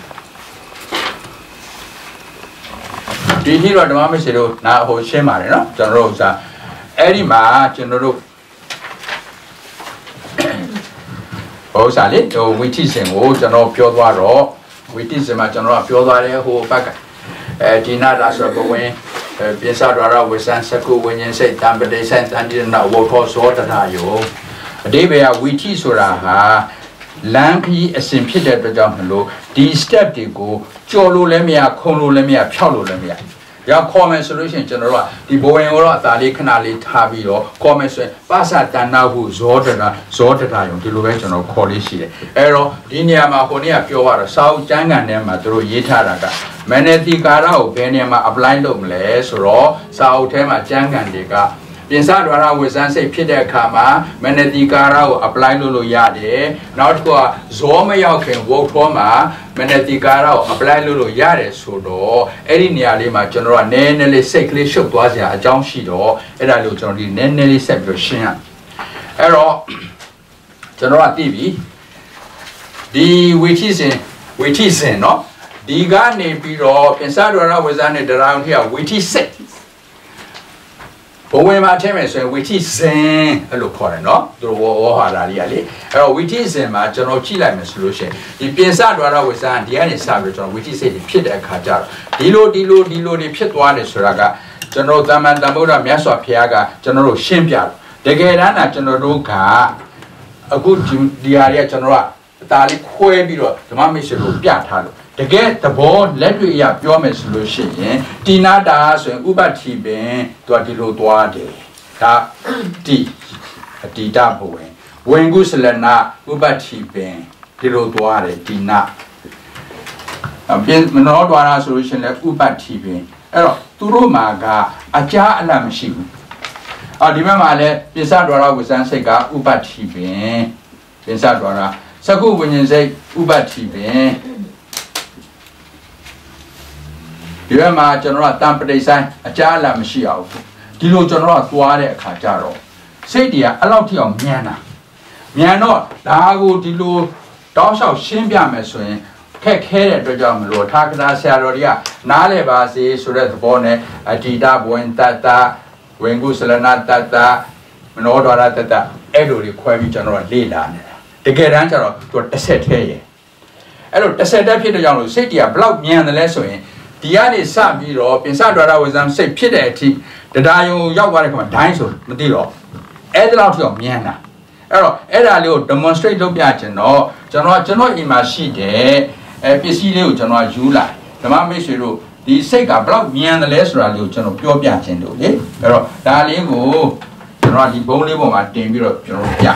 ဒီနေ့တော့ဓမ္မမရှိလို့နားရှင်းပါတယ်နော်ကျွန်တော်တို့ဥစ္စာအဲ့ဒီမှာကျွန်တော်တို့ဥစ္စာလေးဝိထိစင်ကိုကျွန်တော်ပြောသွားတော့ဝိထိစင်မှာကျွန်တော်ကပြောသွားတယ်ဟိုဘက်ကဒီနာလာဆိုဘဝင်ပြင်စာဒွါရဝိသန်စကုဝိညာဉ်စိတ်တံပတိဆိုင်တန်ဒီနာဝထောသောတထာယောအတိပ္ပယ်ဝိထိဆိုတာဟာလမ်းခရီးအစဉ်ဖြစ်တဲ့အတွက်ကြောင့်မလို့ဒီ step တွေကိုကြော်လို့လည်းမရခုံလို့လည်းမရဖြောက်လို့လည်းမရရောက် comment ဆိုလို့ရှိရင်ကျွန်တော်တို့ကဒီဘဝင်ကိုတော့အသာလေးခဏလေးထားပြီးတော့ comment ဆိုရင်ပါစတဏ္ဍဟုဇောတတာယုံဒီလိုပဲကျွန်တော်ခေါ်လေးရှိတယ်အဲ့တော့ဒီနေရာမှာဟိုနေ့ကပြောရတော့စာအုပ်ကျမ်းဂန်ထဲမှာသူတို့ရေးထားတာကမနတိကာရကိုဘယ်နေရာမှာ apply လုပ်မလဲဆိုတော့စာအုပ်ထဲမှာကျမ်းဂန်တွေကပြင်စဒွါရဝိဇန်စိတ်ဖြစ်တဲ့အခါမှာမနတိကာရကို apply လုပ်လို့ရတယ်နောက်တစ်ခုကဇောမရောက်ခင်ဝုတ်ထောမှာမနတိကာရကို apply လုပ်လို့ရတယ်ဆိုတော့အဲ့ဒီနေရာလေးမှာကျွန်တော်ကနည်းနည်းလေးစိတ်ကလေးရှုပ်သွားစရာအကြောင်းရှိတော့အဲ့ဒါလို့ကျွန်တော်ဒီနည်းနည်းလေးဆက်ပြီးရှင်းရအဲ့တော့ကျွန်တော်ကသိပြီဒီဝိထိစင်เนาะဒီကနေပြီးတော့ပြင်စဒွါရဝိဇန်နဲ့တရားအောင်ထည့်ဝိထိစိတ်ဘဝင်မှာထည့်မယ်ဆိုရင်ဝီထိစင်အဲ့လိုခေါ်တယ်နော်သူတို့ဝဟာလာလေးကလေအဲ့တော့ဝီထိစင်မှာကျွန်တော်ကြည့်လိုက်မယ်ဆိုလို့ရှိရင်ဒီပြင်စဒွါရဝိဇန်ဒီကနေစပြီးကျွန်တော်ဝီထိစိတ်ဖြစ်တဲ့အခါကျတော့ဒီလိုတွေဖြစ်သွားတယ်ဆိုတာကကျွန်တော်သမန်တမုဒ္ဒမြတ်စွာဘုရားကကျွန်တော်တို့ရှင်းပြတယ်တကယ်တမ်းကကျွန်တော်တို့ကအခုဒီဟာတွေကကျွန်တော်ကအသားလေးခွဲပြီးတော့ဓမ္မမိတ်ဆွေတို့ပြထားလို့တကယ်သဘောလက်တွေ့အရပြောမယ်ဆိုလို့ရှိရင်တိနာတာဆိုရင်ဥပတိပင်သူကဒီလိုသွားတယ်ဒါတိအတိတဘဝင်ဝင်ကုစလနာဥပတိပင်ဒီလိုသွားတယ်တိနာပြင်မနောဒွါရဆိုလို့ရှိရင်လည်းဥပတိပင်အဲ့တော့သူတို့မှာကအကြားအလတ်မရှိဘူးဒီဘက်မှာလည်းပိစဒွါရဝိဇ္ဇန်စိတ်ကဥပတိပင်ပိစဒွါရသကုဝိညာဉ်စိတ်ဥပတိပင်ဒီဘက်မှာကျွန်တော်ကတံပတိဆိုင်အကြားအလတ်မရှိအောင်ဒီလိုကျွန်တော်ကသွားတဲ့အခါကျတော့စိတ်တွေကအဲ့လောက်ထိအောင်မြန်တာမြန်တော့ဒါကိုဒီလိုတောက်လျှောက်ရှင်းပြမယ်ဆိုရင်ခက်ခဲတဲ့အတွက်ကြောင့်မလို့ထာဂတာဆရာတော်တွေကနားလည်ပါစေဆိုတဲ့သဘောနဲ့အတိတဘဝင်တတဝင်ကုစလနာတတမနောဒွါရတတအဲ့လိုတွေခွဲပြီးကျွန်တော်ကလေ့လာနေတာတကယ်တမ်းကျတော့သူတစ်ဆက်ထဲရဲ့အဲ့လိုတစ်ဆက်ထဲဖြစ်တဲ့ကြောင့်လို့စိတ်တွေကဘလောက်မြန်တယ်လဲဆိုရင်ဒီကနေစပြီးတော့ပိစဒွါရဝိဇ္ဇံစိတ်ဖြစ်တဲ့အထိတရားယုံရောက်သွားတဲ့ခါမှာဒိုင်းဆိုမသိတော့အဲ့ဒါလောက်ထိအောင်မြန်တာအဲ့တော့အဲ့ဒါလေးကို demonstrate လုပ်ပြခြင်းတော့ကျွန်တော်အိမ်မှာရှိတယ်ပစ္စည်းလေးကိုကျွန်တော်ယူလိုက်ဓမ္မမိတ်ဆွေတို့ဒီစိတ်ကဘလောက်မြန်တယ်လဲဆိုတာလေးကိုကျွန်တော်ပြောပြခြင်းတို့လေအဲ့တော့ဒါလေးကိုကျွန်တော်ဒီဘုံလေးပေါ်မှာတင်ပြီးတော့ကျွန်တော်ပြ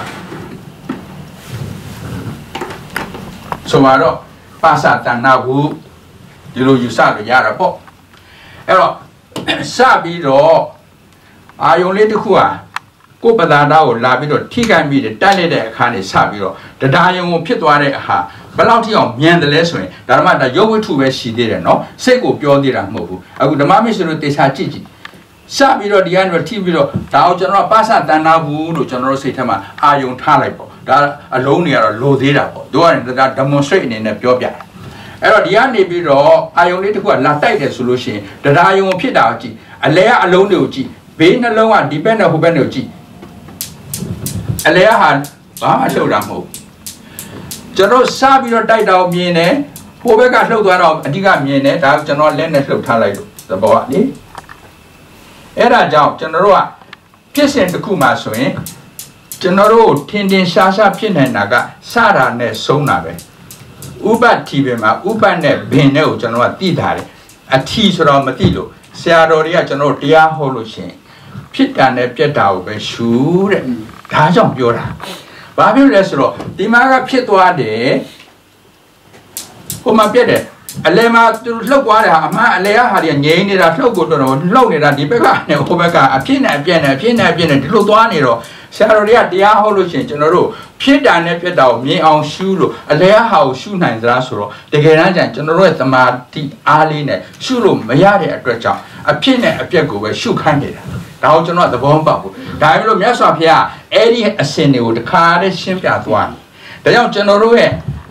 ဆိုတော့ပါစတဏ္ဍဝုဒီလိုယူဆလို့ရတာပေါ့အဲ့တော့စပြီးတော့အာယုံလေးတစ်ခုဟာကိုယ်ပဒါနာကိုလာပြီးတော့ထိခိုက်မိတယ်တိုက်လိုက်တဲ့အခါနဲ့စပြီးတော့တရားယုံကိုဖြစ်သွားတဲ့အခါဘယ်လောက်ထိအောင်မြန်တယ်လဲဆိုရင်ဓမ္မတာရုပ်ဝိထုပဲရှိသေးတယ်နော်စိတ်ကိုပြောသေးတာမဟုတ်ဘူးအခုဓမ္မမိတ်ဆွေတို့တေချာကြည့်စပြီးတော့ဒီကနေထိပြီးတော့ဒါအောင်ကျွန်တော်ပါစတဏ္ဍဘူးလို့ကျွန်တော်တို့စိတ်ထဲမှာအာယုံထားလိုက်ပေါ့ဒါအလုံးတွေကတော့လိုသေးတာပေါ့တို့ကဒါ demonstrate အနေနဲ့ပြောပြတယ်အဲ့တော့ဒီကနေပြီးတော့အာယုံလေးတစ်ခုကလာတိုက်တယ်ဆိုလို့ရှိရင်တရားယုံဖြစ်တာကိုကြည့်အလဲကအလုံးတွေကိုကြည့်ဘေးနှလုံးကဒီဘက်နဲ့ဟိုဘက်နဲ့ကြည့်အလဲဟာဘာမှလှုပ်တာမဟုတ်ကျွန်တော်စပြီးတော့တိုက်တာကိုမြင်တယ်ဟိုဘက်ကလှုပ်သွားတော့အဓိကမြင်တယ်ဒါကျွန်တော်လက်နဲ့လှုပ်ထားလိုက်လို့သဘောကလေအဲ့ဒါကြောင့်ကျွန်တော်တို့ကဖြစ်စဉ်တစ်ခုမှဆိုရင်ကျွန်တော်တို့ထင်ထင်ရှားရှားဖြစ်နေတာကစတာနဲ့ဆုံးတာပဲဥပတိပဲမှာဥပနဲ့ဘင်နဲ့ကိုကျွန်တော်ကသိတာတယ်အထီဆိုတော့မသိလို့ဆရာတော်တွေကကျွန်တော်တရားဟောလို့ရှင်ဖြစ်တာနဲ့ပြက်တာကိုပဲရှုတဲ့ဒါကြောင့်ပြောတာဘာဖြစ်လဲဆိုတော့ဒီမှာကဖြစ်သွားတယ်ဟိုမှာပြက်တယ်အလဲမှာသူလှုပ်သွားတယ်အမှန်အလဲဟာတွေငြိမ်းနေတာလှုပ်ကိုတော့လှုပ်နေတာဒီဘက်ကနဲ့ဟိုဘက်ကအဖြစ်နဲ့အပြက်နဲ့အဖြစ်နဲ့အပြက်နဲ့ဒီလိုသွားနေတော့ဆရာတော်တွေကတရားဟောလို့ရှိရင်ကျွန်တော်တို့ဖြစ်တာနဲ့ဖြစ်တာကိုမြင်အောင်ရှုလို့အလဲဟာကိုရှုနိုင်သလားဆိုတော့တကယ်တမ်းကျရင်ကျွန်တော်တို့ရဲ့သမာဓိအားလေးနဲ့ရှုလို့မရတဲ့အတွက်ကြောင့်အဖြစ်နဲ့အပြက်ကိုပဲရှုခိုင်းနေတာဒါကိုကျွန်တော်သဘောမပေါက်ဘူးဒါပေမဲ့လို့မြတ်စွာဘုရားအဲ့ဒီအစဉ်တွေကိုတခါတည်းရှင်းပြသွားတယ်ဒါကြောင့်ကျွန်တော်တို့ရဲ့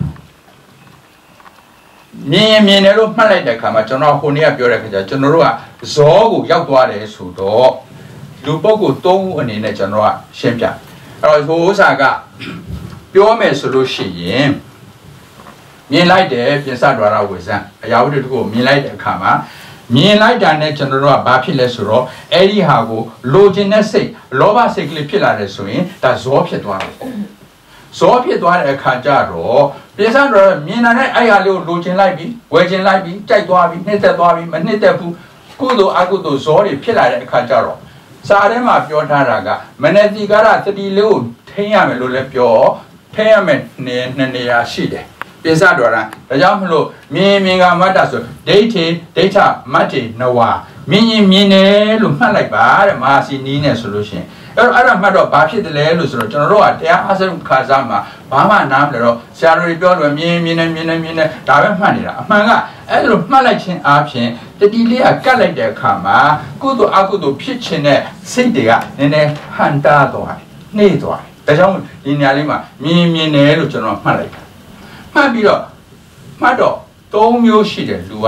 မြင်တယ်လို့မှတ်လိုက်တဲ့အခါမှာကျွန်တော်ဟိုနေ့ကပြောတဲ့ခါကျကျွန်တော်တို့ကဇောကိုရောက်သွားတယ်ဆိုတော့လူပုဂ္ဂိုလ်၃ဦးအနေနဲ့ကျွန်တော်ကရှင်းပြအဲ့တော့ဟိုဥစ္စာကပြောမယ်ဆိုလို့ရှိရင်မြင်လိုက်တယ်ပြင်စဒွါရဝိဇ္ဇံအရာဝတ္ထုကိုမြင်လိုက်တဲ့အခါမှာမြင်လိုက်တာနဲ့ကျွန်တော်တို့ကဘာဖြစ်လဲဆိုတော့အဲ့ဒီဟာကိုလိုချင်တဲ့စိတ်လောဘစိတ်ကလေးဖြစ်လာတယ်ဆိုရင်ဒါဇောဖြစ်သွားတယ်ဇောဖြစ်သွားတဲ့အခါကျတော့ပြင်စဒွါရမြင်တာနဲ့အဲ့ဟာလေးကိုလိုချင်လိုက်ပြီးဝယ်ချင်လိုက်ပြီးကြိုက်သွားပြီးနှိမ့်သက်သွားပြီးမနှိမ့်သက်ဘူးကုသိုလ်အကုသိုလ်ဇောတွေဖြစ်လာတဲ့အခါကျတော့စာထဲမှာပြောထားတာကမနတိကာရတတိလေးကိုထိန်းရမယ်လို့လည်းပြောထိန်းရမယ်နှစ်နေရာရှိတယ်ပိစဒွါရဒါကြောင့်မလို့မြင်ကမတ္တဆိုဒိဋ္ဌိမတ္တိနဝမြင်တယ်လို့မှတ်လိုက်ပါတဲ့မဟာစီနီးနဲ့ဆိုလို့ရှိရင်အဲ့ဒါမှတ်တော့ဘာဖြစ်တယ်လဲလို့ဆိုတော့ကျွန်တော်တို့ကတရားအဆုံးခါစားမှာဘာမှနားမလဲတော့ဆရာတော်တွေပြောလို့မြင်နေဒါပဲမှတ်နေတာအမှန်ကအဲ့လိုမှတ်လိုက်ခြင်းအပြင်တတိလေးကကတ်လိုက်တဲ့အခါမှာကုသိုလ်အကုသိုလ်ဖြစ်ခြင်းနဲ့စိတ်တွေကနည်းနည်းဟန်တာသွားတယ်နှေးသွားတယ်ဒါကြောင့်ဒီနေရာလေးမှာမြင်တယ်လို့ကျွန်တော်မှတ်လိုက်တာမှတ်ပြီးတော့မှတ်တော့၃မျိုးရှိတယ်လူက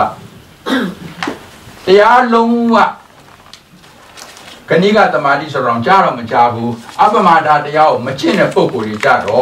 တရားလုံးဝကဏိကသမာဓိဆိုတော့ကြားတော့မကြားဘူးအပမဒါတရားကိုမချင့်တဲ့ပုံကိုယ်ကြီးကြတော့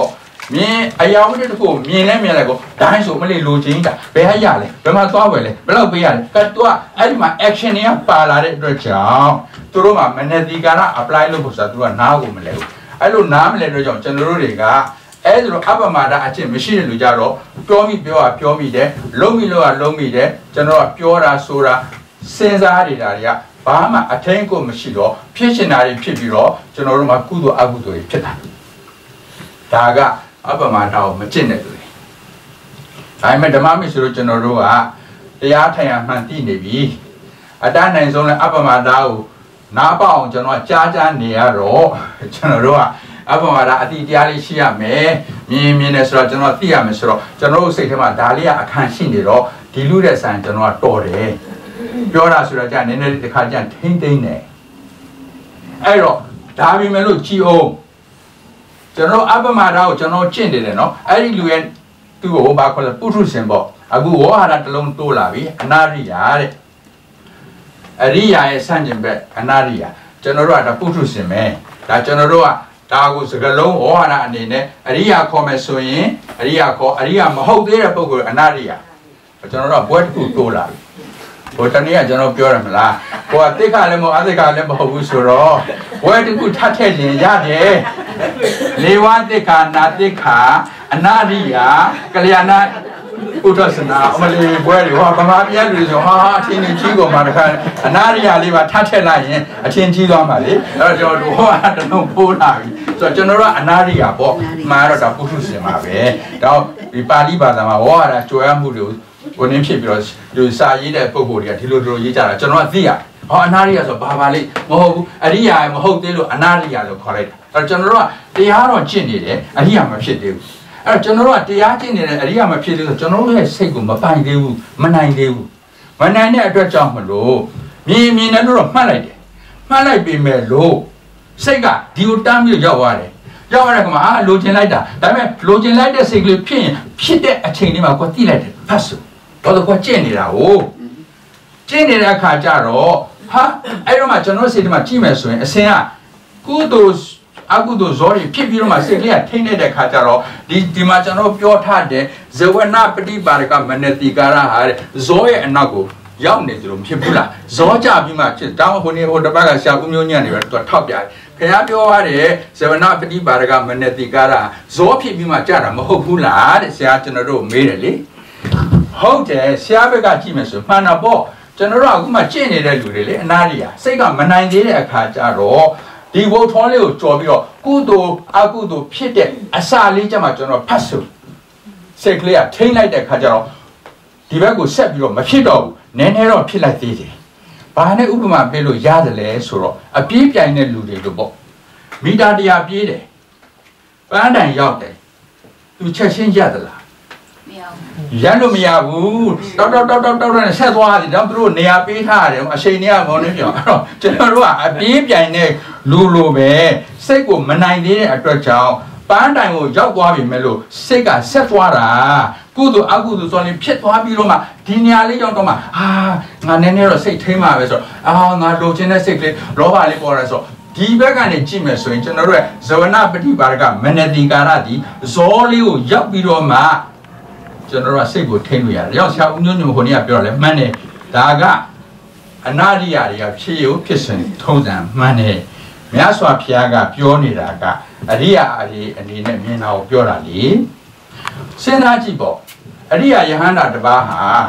မြင်အရာဝတ္ထုတစ်ခုမြင်လဲမြင်လိုက်ကိုဒိုင်းဆိုမလေးလိုချင်တာဘယ်ဟရလဲဘယ်မှာသွားဝယ်လဲဘယ်လောက်ပေးရလဲကတ်တော့အဲ့ဒီမှာ action တွေကပါလာတဲ့အတွက်ကြောင့်သူတို့ကမနတိကာရ apply လုပ်ဖို့ဆိုတာသူကနားကိုမလဲဘူးအဲ့လိုနားမလဲတော့ကြောင့်ကျွန်တော်တို့တွေကအဲ့ဒါလိုအပ္ပမတာအချင်းမရှိတဲ့လူကြတော့ပြောမိပြောမိတယ်လုံးမိလုံးမိတယ်ကျွန်တော်ကပြောတာဆိုတာစဉ်းစားနေတာတွေကဘာမှအထင်းကိုမရှိတော့ဖြစ်ချင်တာတွေဖြစ်ပြီးတော့ကျွန်တော်တို့မှာကုသိုလ်အကုသိုလ်တွေဖြစ်တာဒါကအပ္ပမတာကိုမကျင့်တဲ့လူတွေဒါပေမဲ့ဓမ္မမိတ်ဆိုလို့ကျွန်တော်တို့ကတရားထိုင်ရမှန်သိနေပြီအတန်းနိုင်ဆုံးလဲအပ္ပမတာကိုနားပေါအောင်ကျွန်တော်ကြားနေရတော့ကျွန်တော်တို့ကအပ္ပမတာအတိတရားလေးရှိရမယ်မြင်နေဆိုတော့ကျွန်တော်သိရမယ်ဆိုတော့ကျွန်တော်တို့စိတ်ထဲမှာဒါလေးကအခန့်ရှိနေတော့ဒီလူတဲ့ဆိုင်ကျွန်တော်ကတော်တယ်ပြောတာဆိုတော့ကြာနည်းနည်းတစ်ခါကြာထိမ့်သိမ့်တယ်အဲ့တော့ဒါပေမဲ့လို့ကြည်အောင်ကျွန်တော်အပ္ပမတာကိုကျွန်တော်ကျင့်နေတယ်နော်အဲ့ဒီလူရဲ့သူ့ကိုဘာခေါ်လဲပုထုရှင်ပေါ့အခုဝါဟာရတစ်လုံးတိုးလာပြီအနာရိယာတဲ့အရိယာရဲ့ဆန့်ကျင်ဘက်အနာရိယာကျွန်တော်တို့ကဒါပုထုရှင်ပဲဒါကျွန်တော်တို့ကဒါကိုစကလုံးဝါဟာရအနေနဲ့အရိယာခေါ်မယ်ဆိုရင်အရိယာမဟုတ်သေးတဲ့ပုဂ္ဂိုလ်အနာရိယာကျွန်တော်တို့ကဘွဲတစ်ခုတိုးလာပြီဟိုတနေ့ကကျွန်တော်ပြောရမလားဟိုကတိခါလည်းမဟုတ်အသိခါလည်းမဟုတ်ဘူးဆိုတော့ဘွဲတစ်ခုထပ်ထည့်ခြင်းရတယ်လေဝတိခါနာတိခါအနာရိယာကလျာဏဥဒ္ဒစနာအမလီဘွဲတွေဟောဗမာပြည်လူဆိုဟာအချင်းကြီးကိုမှတခါအနာရိယာလေးပါထပ်ထည့်လိုက်ရင်အချင်းကြီးသွားမှာလေအဲ့တော့ကျွန်တော်တို့ဟောတလုံးပိုးလာပြီဆိုတော့ကျွန်တော်တို့ကအနာရိယာပေါ့မှာတော့ဒါပုထုရှင်ပါပဲဒါဒီပါဠိဘာသာမှာဟောရတာကြွယ်မှုတွေကိုနင်းဖြစ်ပြီးတော့ဒီစာရေးတဲ့ပုံကိုယ်တွေကဒီလိုရေးကြတာကျွန်တော်ကသိရဟောအနာရိယာဆိုဘာလေးမဟုတ်ဘူးအရိယာမဟုတ်သေးလို့အနာရိယာလို့ခေါ်လိုက်တာအဲ့တော့ကျွန်တော်တို့ကတရားတော့ကျင့်နေတယ်အရိယာမဖြစ်သေးဘူးအဲ့တော့ကျွန်တော်တို့ကတရားကျင့်နေတယ်အရိယာမဖြစ်သေးဆိုကျွန်တော်တို့ရဲ့စိတ်ကိုမပိုင်သေးဘူးမနိုင်သေးဘူးမနိုင်တဲ့အတွက်ကြောင့်မလို့မြင်နဲ့တော့မှတ်လိုက်တယ်မှတ်လိုက်ပြီမဲ့လို့စိတ်ကဒီကိုတန်းပြီးရောက်သွားတယ်ရောက်ရတဲ့ခါမှာလိုချင်လိုက်တာဒါပေမဲ့လိုချင်လိုက်တဲ့စိတ်ကလေးဖြစ်ရင်ဖြစ်တဲ့အချိန်လေးမှာကိုသိလိုက်တယ်ဖတ်ဆိုတော့ကိုကျင့်နေတာကိုကျင့်နေတဲ့အခါကျတော့အဲ့တော့မှကျွန်တော်စိတ်ထဲမှာကြည့်မယ်ဆိုရင်အစင်ကကုသိုလ်အကုသိုလ်ဇောတွေဖြစ်ပြီးတော့မှစိတ်ကလေးကထိနေတဲ့ခါကျတော့ဒီမှာကျွန်တော်ပြောထားတဲ့ဇဝနပฏิပါရကမနတိကာရဟာတဲ့ဇောရဲ့အနောက်ကိုရောက်နေကြလို့မဖြစ်ဘူးလားဇောကြပြီးမှဖြစ်တောင်းဟိုတစ်ပတ်ကဆရာဦးမျိုးညံ့နေပဲသူထောက်ပြတယ်ခင်ဗျာပြောရတယ်ဇဝနပฏิပါရကမနတိကာရဇောဖြစ်ပြီးမှကြတာမဟုတ်ဘူးလားတဲ့ဆရာကျွန်တော်တို့မေးတယ်လေဟုတ်တယ်ဆရာဘက်ကကြည့်မယ်ဆိုမှန်တာပေါ့ကျွန်တော်တို့အခုမှကျင့်နေတဲ့လူတွေလေအနာရိယာစိတ်ကမနိုင်သေးတဲ့အခါကျတော့ဒီဝုတ်ထွန်းလေးကိုကြော်ပြီးတော့ကုသိုလ်အကုသိုလ်ဖြစ်တဲ့အစာလေးကြမှာကျွန်တော်ဖတ်ဆိုစိတ်ကလေးကထိမ့်လိုက်တဲ့ခါကျတော့ဒီဘက်ကိုဆက်ပြီးတော့မဖြစ်တော့ဘူးနည်းနည်းတော့ဖြစ်လိုက်သေးတယ်။ဘာနဲ့ဥပမာပေးလို့ရတယ်လဲဆိုတော့အပြေးပြိုင်တဲ့လူတွေလို့ပေါ့မီတာ100ပြေးတယ်ပန်းတိုင်ရောက်တယ်သူချက်ရှင်းရတယ်လားရလို့မရဘူးတောက်နဲ့ဆက်သွားတယ်တော့သူတို့နေရာပေးထားရတယ်အချိန်တွေကမောင်းနေပြောအဲ့တော့ကျွန်တော်တို့ကအပြေးပြိုင်တဲ့လူလိုပဲစိတ်ကိုမနိုင်သေးတဲ့အတွက်ကြောင့်ပန်းတိုင်ကိုရောက်သွားပြီမဲ့လို့စိတ်ကဆက်သွားတာကုသိုလ်အကုသိုလ်ဆိုရင်ဖြစ်သွားပြီးတော့မှဒီနေရာလေးရောက်တော့မှငါနည်းနည်းတော့စိတ်ထိမ့်ပါပဲဆိုတော့ငါလိုချင်တဲ့စိတ်ကလေးလောဘလေးပေါ်လာဆိုဒီဘက်ကနေကြည့်မယ်ဆိုရင်ကျွန်တော်တို့ရဲ့ဇဝနပฏิပါရကမနတိကာရဒီဇောလေးကိုရောက်ပြီးတော့မှကျွန်တော်တို့ကစိတ်ကိုထိမ့်လို့ရတယ်။ရောက်ဆရာဦးညွန့်ညွန့်ကိုနေကပြောတယ်မှန်တယ်။ဒါကအနာရိယာတွေကဖြစ်ရုပ်ဖြစ်စဉ်ထုံးစံမှန်တယ်။မြတ်စွာဘုရားကပြောနေတာကအရိယာအနေနဲ့မြင်တာကိုပြောတာလေ။စဉ်းစားကြည့်ပေါ့။အရိယာယဟန္တာတစ်ပါးဟာ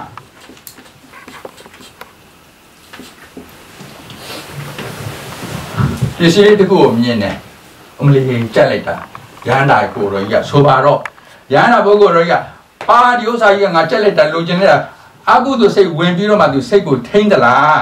ပစ္စည်းတစ်ခုကိုမြင်တယ်။အမလီကြက်လိုက်တာ။ယဟန္တာကိုတော့ကြီးကဆိုပါတော့ယဟန္တာပုဂ္ဂိုလ်တော့ကြီးကဒီဥစ္စာကြီးကငါကြက်လိုက်တာလိုချင်နေတာအကုသိုလ်စိတ်ဝင်ပြီးတော့မှသူစိတ်ကိုထိမ့်သလား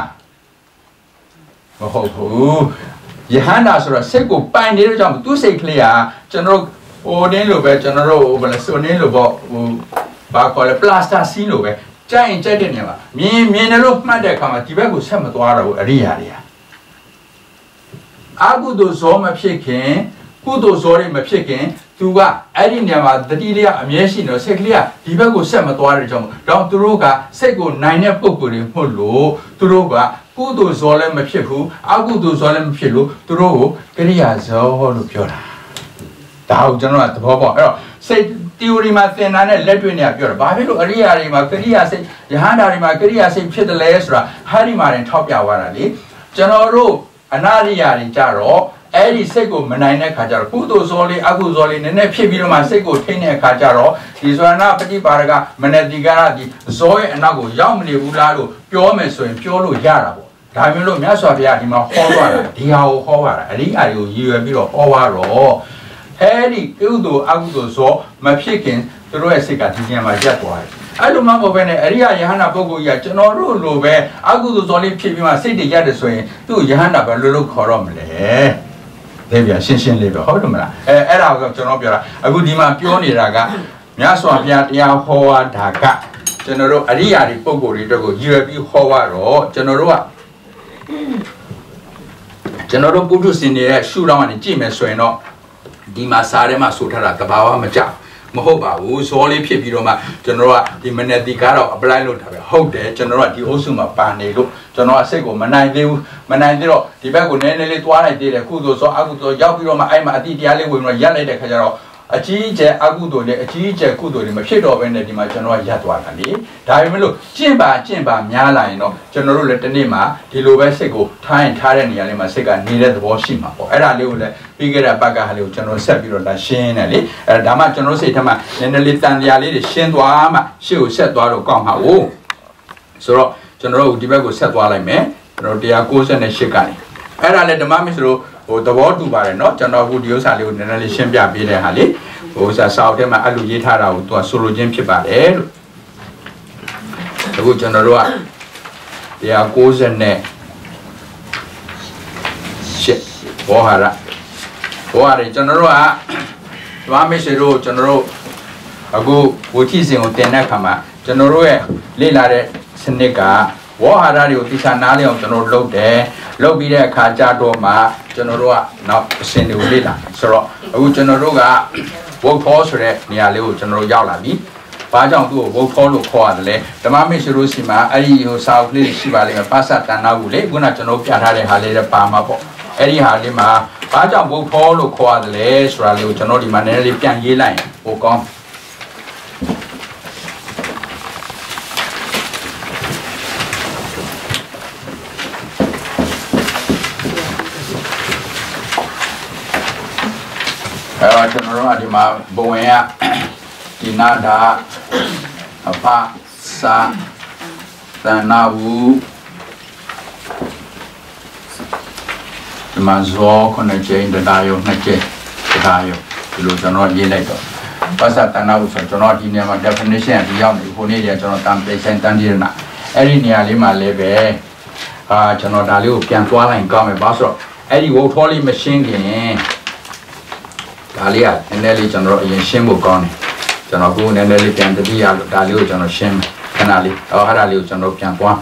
မဟုတ်ဘူးယဟန္တာဆိုတော့စိတ်ကိုပိုင်နေတဲ့ကြောင့်သူစိတ်ကလေးကကျွန်တော်ဟိုတင်းလိုပဲကျွန်တော်တို့ဘယ်လဲဆိုနေလို့ပေါ့ဟိုဘာခေါ်လဲပလတ်စတာစီးလိုပဲကြိုက်ရင်ကြိုက်တဲ့နေရာမှာမြင်တယ်လို့မှတ်တဲ့အခါမှာဒီဘက်ကိုဆက်မသွားတော့ဘူးအရိယာတွေအကုသိုလ်ဇောမဖြစ်ခင်ကုသိုလ်ဇောတွေမဖြစ်ခင်သူကအဲ့ဒီနေရာမှာတတိလေးကအမြဲရှိနေတော့စိတ်ကလေးကဒီဘက်ကိုဆက်မသွားတဲ့ကြောင့်တော့သူတို့ကစိတ်ကိုနိုင်တဲ့ပုံကိုယ်တွေမှုလို့သူတို့ကကုသိုလ်ဇောလည်းမဖြစ်ဘူးအကုသိုလ်ဇောလည်းမဖြစ်လို့သူတို့ကိုကရိယာဇောလို့ပြောတာဒါကိုကျွန်တော်ကသဘောပေါက်အဲ့တော့စိတ် theory မှာသင်တာနဲ့လက်တွေ့နဲ့ပြောတာဘာဖြစ်လို့အရိယာတွေမှာကရိယာစိတ်ယဟန္တာတွေမှာကရိယာစိတ်ဖြစ်တယ်လဲဆိုတာဟာဒီမှာတင်ထောက်ပြသွားတာလေကျွန်တော်တို့အနာရိယာတွေကြတော့အဲ့ဒီစိတ်ကိုမနိုင်တဲ့ခါကျတော့ကုသိုလ်ဇောလေးအကုသိုလ်ဇောလေးနည်းနည်းဖြစ်ပြီးတော့မှစိတ်ကိုထိန်းတဲ့အခါကျတော့ဒီဇဝနာပฏิပါရကမနတိကာရဒီဇောရဲ့အနောက်ကိုရောက်မနေဘူးလားလို့ပြောမယ်ဆိုရင်ပြောလို့ရတာပေါ့ဒါမျိုးလို့မြတ်စွာဘုရားဒီမှာဟောသွားတာဒီဟာကိုဟောသွားတာအရိယာတွေကိုရည်ရွယ်ပြီးတော့ဟောသွားတော့အဲ့ဒီကုသိုလ်အကုသိုလ်ဇောမဖြစ်ခင်သူတို့ရဲ့စိတ်ကဒီကျမ်းမှာရပ်သွားတယ်အဲ့လိုမှမဟုတ်ဘဲနဲ့အရိယာယဟန္တာပုဂ္ဂိုလ်ကြီးကကျွန်တော်တို့လိုပဲအကုသိုလ်ဇောလေးဖြစ်ပြီးမှစိတ်တွေရတယ်ဆိုရင်သူ့ယဟန္တာပဲလို့ခေါ်တော့မလဲလေဗျာရှင်းလေးပဲဟုတ်တယ်မလားအဲ့ဒါကိုကျွန်တော်ပြောတာအခုဒီမှာပြောနေတာကမြတ်စွာဘုရားတရားဟောတာကကျွန်တော်တို့အရိယာတွေပုဂ္ဂိုလ်တွေအတွက်ကိုရည်ရွယ်ပြီးဟောတော့ကျွန်တော်တို့ပုထုဇဉ်တွေရဲ့ရှုထောင့်ကနေကြည့်မယ်ဆိုရင်တော့ဒီမှာစာထဲမှာဆိုထားတာတဘာဝမကြမဟုတ်ပါဘူးဇောလေးဖြစ်ပြီးတော့မှကျွန်တော်တို့ကဒီမနတိကားတော့ apply လုပ်တာပဲဟုတ်တယ်ကျွန်တော်တို့ကဒီအုပ်စုမှာပါနေလို့ကျွန်တော်အစိတ်ကိုမနိုင်သေးဘူးမနိုင်သေးတော့ဒီဘက်ကိုနည်းနည်းလေးသွားလိုက်သေးတယ်ကုသိုလ်ဇောအကုသိုလ်ရောက်ပြီးတော့မှအဲ့မှာအတိတရားလေးဝင်တော့ရက်လိုက်တဲ့ခါကျတော့အကြီးကျယ်အကုသိုလ်နဲ့အကြီးကျယ်ကုသိုလ်တွေမဖြစ်တော့ဘဲနဲ့ဒီမှာကျွန်တော်ကရပ်သွားတာလေဒါပေမဲ့လို့ကျင့်ပါများလာရင်တော့ကျွန်တော်တို့လည်းတနေ့မှာဒီလိုပဲစိတ်ကိုထားတဲ့နေရာလေးမှာစိတ်ကနေတဲ့သဘောရှိမှာပေါ့အဲ့ဒါလေးကိုလည်းပြီးခဲ့တဲ့ဘက်ကဟာလေးကိုကျွန်တော်ဆက်ပြီးတော့လာရှင်းတယ်လေအဲ့ဒါမှကျွန်တော်စိတ်ထဲမှာနည်းနည်းလေးတန်တရားလေးတွေရှင်းသွားမှရှေ့ကိုဆက်သွားတော့ကောင်းမှာဟုတ်ဆိုတော့ကျွန်တော်တို့ဒီဘက်ကိုဆက်သွားလိုက်မယ်ကျွန်တော်198ကနေအဲ့ဒါလည်းဓမ္မမစ္စလို့ဟိုသဘောတူပါတယ်เนาะကျွန်တော်အခုဒီဥစ္စာလေးကိုနည်းနည်းလေးရှင်းပြပေးတဲ့ဟာလေဟိုဥစ္စာစာအုပ်ထဲမှာအဲ့လိုရေးထားတာကိုသူကဆိုလိုခြင်းဖြစ်ပါတယ်လို့အခုကျွန်တော်တို့က198ဘောဟာရကျွန်တော်တို့ကဓမ္မမစ္စလို့ကျွန်တော်တို့အခုဝိသီစဉ်ကိုတင်တဲ့အခါမှာကျွန်တော်တို့ရဲ့လေ့လာတဲ့စနစ်ကဝေါ်ဟာရတွေကိုတိကျနားလည်အောင်ကျွန်တော်လုပ်တယ်လုပ်ပြီးတဲ့အခါကြတော့မှကျွန်တော်တို့ကနောက်အစဉ်တွေကိုလေ့လာဆိုတော့အခုကျွန်တော်တို့ကဝုတ်ဖောဆိုတဲ့နေရာလေးကိုကျွန်တော်တို့ရောက်လာပြီဘာကြောင့်သူ့ကိုဝုတ်ဖောလို့ခေါ်ရတယ်လဲဓမ္မမစ္စရုစီမှာအဲ့ဒီဟိုစာအုပ်လေးရှိပါလိမ့်မယ်ပါစတဏ္ဍကိုလေခုနကျွန်တော်ပြထားတဲ့ဟာလေးလည်းပါမှာပေါ့အဲ့ဒီဟာလေးမှာဘာကြောင့်ဝုတ်ဖောလို့ခေါ်ရတယ်လဲဆိုတာလေးကိုကျွန်တော်ဒီမှာနည်းနည်းလေးပြန်ရေးလိုက်ဟိုကောင်းကျွန်တော်တို့ကဒီမှာဘဝင်ရဒီနာတာအဖစာသနာဘူးဒီမှာဇောခုနှစ်ကျင်းတရားရုံနှစ်ကျင်းတရားရုံဒီလိုကျွန်တော်ရေးလိုက်တော့ဘာသာသနာဘူးဆိုကျွန်တော်ဒီနေရာမှာ definition ဒီရောက်နေခုနေ့ကျကျွန်တော် translation တန်းကြည့်ရနာအဲ့ဒီနေရာလေးမှာလည်းပဲကျွန်တော်ဒါလေးကိုပြန်သွားလိုက်ကောင်းမယ်ဘာဆိုတော့အဲ့ဒီ word trolley machine ခင်ဒါလေးကနည်းနည်းလေးကျွန်တော်အရင်ရှင်းဖို့ကောင်းတယ်ကျွန်တော်ကိုနည်းနည်းလေးပြန်တတိယလို့ဒါလေးကိုကျွန်တော်ရှင်းမယ်ခဏလေးအဲ့ဒါလေးကိုကျွန်တော်ပြန်သွား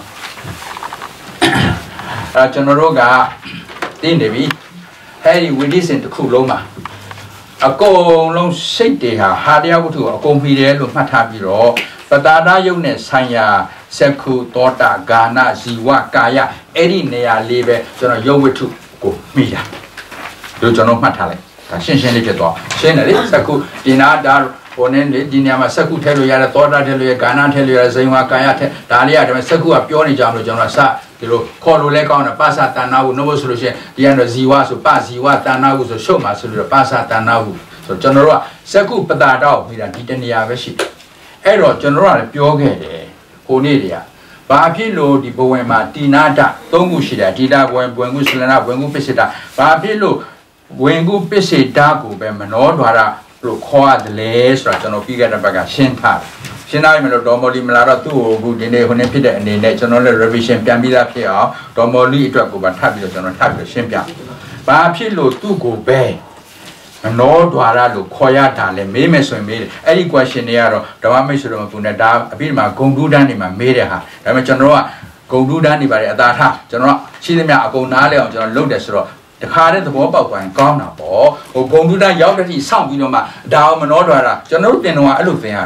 ကျွန်တော်တို့ကသိနေပြီအဲ့ဒီဝိသီစဉ်တစ်ခုလုံးမှာအကုန်လုံးစိတ်တွေဟာတရားဝတ္ထုအကုန်ပြီးတယ်လို့မှတ်ထားပြီးတော့ပတာဒယုတ်နဲ့ဆိုင်ရာစက္ခုသောတာဂာနဇီဝကာယအဲ့ဒီနေရာလေးပဲကျွန်တော်ယုတ်ဝတ္ထုကိုမိတာလို့ကျွန်တော်မှတ်ထားလိုက်ရှင်းလေးဖြစ်သွားရှင်းတယ်လေစက္ခုဒီနာဒါဟိုနဲ့ဒီနေရာမှာစက္ခုထဲလို့ရတယ်သောတာထဲလို့ရဂာနာထဲလို့ရဇိဝကာယထဲဒါလေးရတယ်စက္ခုကပြောနေကြလို့ကျွန်တော်စဒီလိုခေါ်လို့လဲကောင်းတယ်ပါစတဏ္ဍဟုနှုတ်ဆိုလို့ရှိရင်ဒီကတော့ဇီဝဆိုပဇီဝတဏ္ဍဟုဆိုရှုပ်မှာဆိုလို့ပါစတဏ္ဍဟုဆိုကျွန်တော်တို့ကစက္ခုပတာတော့ပြီးတာဒီတနေရာပဲရှိတယ်အဲ့တော့ကျွန်တော်တို့ကလည်းပြောခဲ့တယ်ဟိုနေ့တွေကဘာဖြစ်လို့ဒီဘဝင်မှာတိနာဒ၃ခုရှိတယ်တိနာဘဝင်ဘဝင်ကုစလနာဘဝင်ကုပစ္စေတာဘာဖြစ်လို့ဝင်ကုပစ္စေတာကိုပဲမနောဒွါရလို့ခေါ်ရတယ်လေဆိုတာကျွန်တော်ပြီးခဲ့တဲ့ဘက်ကရှင်းထားတယ်ရှင်းလိုက်မလို့ဒေါ်မော်လီမလာတော့သူ့ကိုအခုဒီနေ့ဟိုနေ့ဖြစ်တဲ့အနေနဲ့ကျွန်တော်လည်း revision ပြန်ပြီးသားဖြစ်အောင်ဒေါ်မော်လီအတွက်ကိုပါထပ်ပြီးတော့ကျွန်တော်ထပ်ပြီးရှင်းပြဘာဖြစ်လို့သူ့ကိုပဲမနောဒွါရလို့ခေါ်ရတာလဲမေးမယ်ဆိုရင်မေးတယ်အဲ့ဒီ question တွေကတော့ဓမ္မမိတ်ဆွေတို့ကနဲ့ဒါအပြည့်မှာဂုံတူးတန်းတွေမှာမေးတဲ့ဟာဒါပေမဲ့ကျွန်တော်ကဂုံတူးတန်းတွေပါတယ်အသာထားကျွန်တော်ကရှိသမျှအကုန်နားလဲအောင်ကျွန်တော်လုပ်တယ်ဆိုတော့တခါတည်းသဘောပေါက်သွားရင်ကောင်းတာပေါ့ဟိုဂုံတူးတန်းရောက်တဲ့ထိစောင့်ပြီးတော့မှဒါအောင်မနောဒွါရကျွန်တော်တို့တင်တော့အဲ့လိုသင်ရတယ်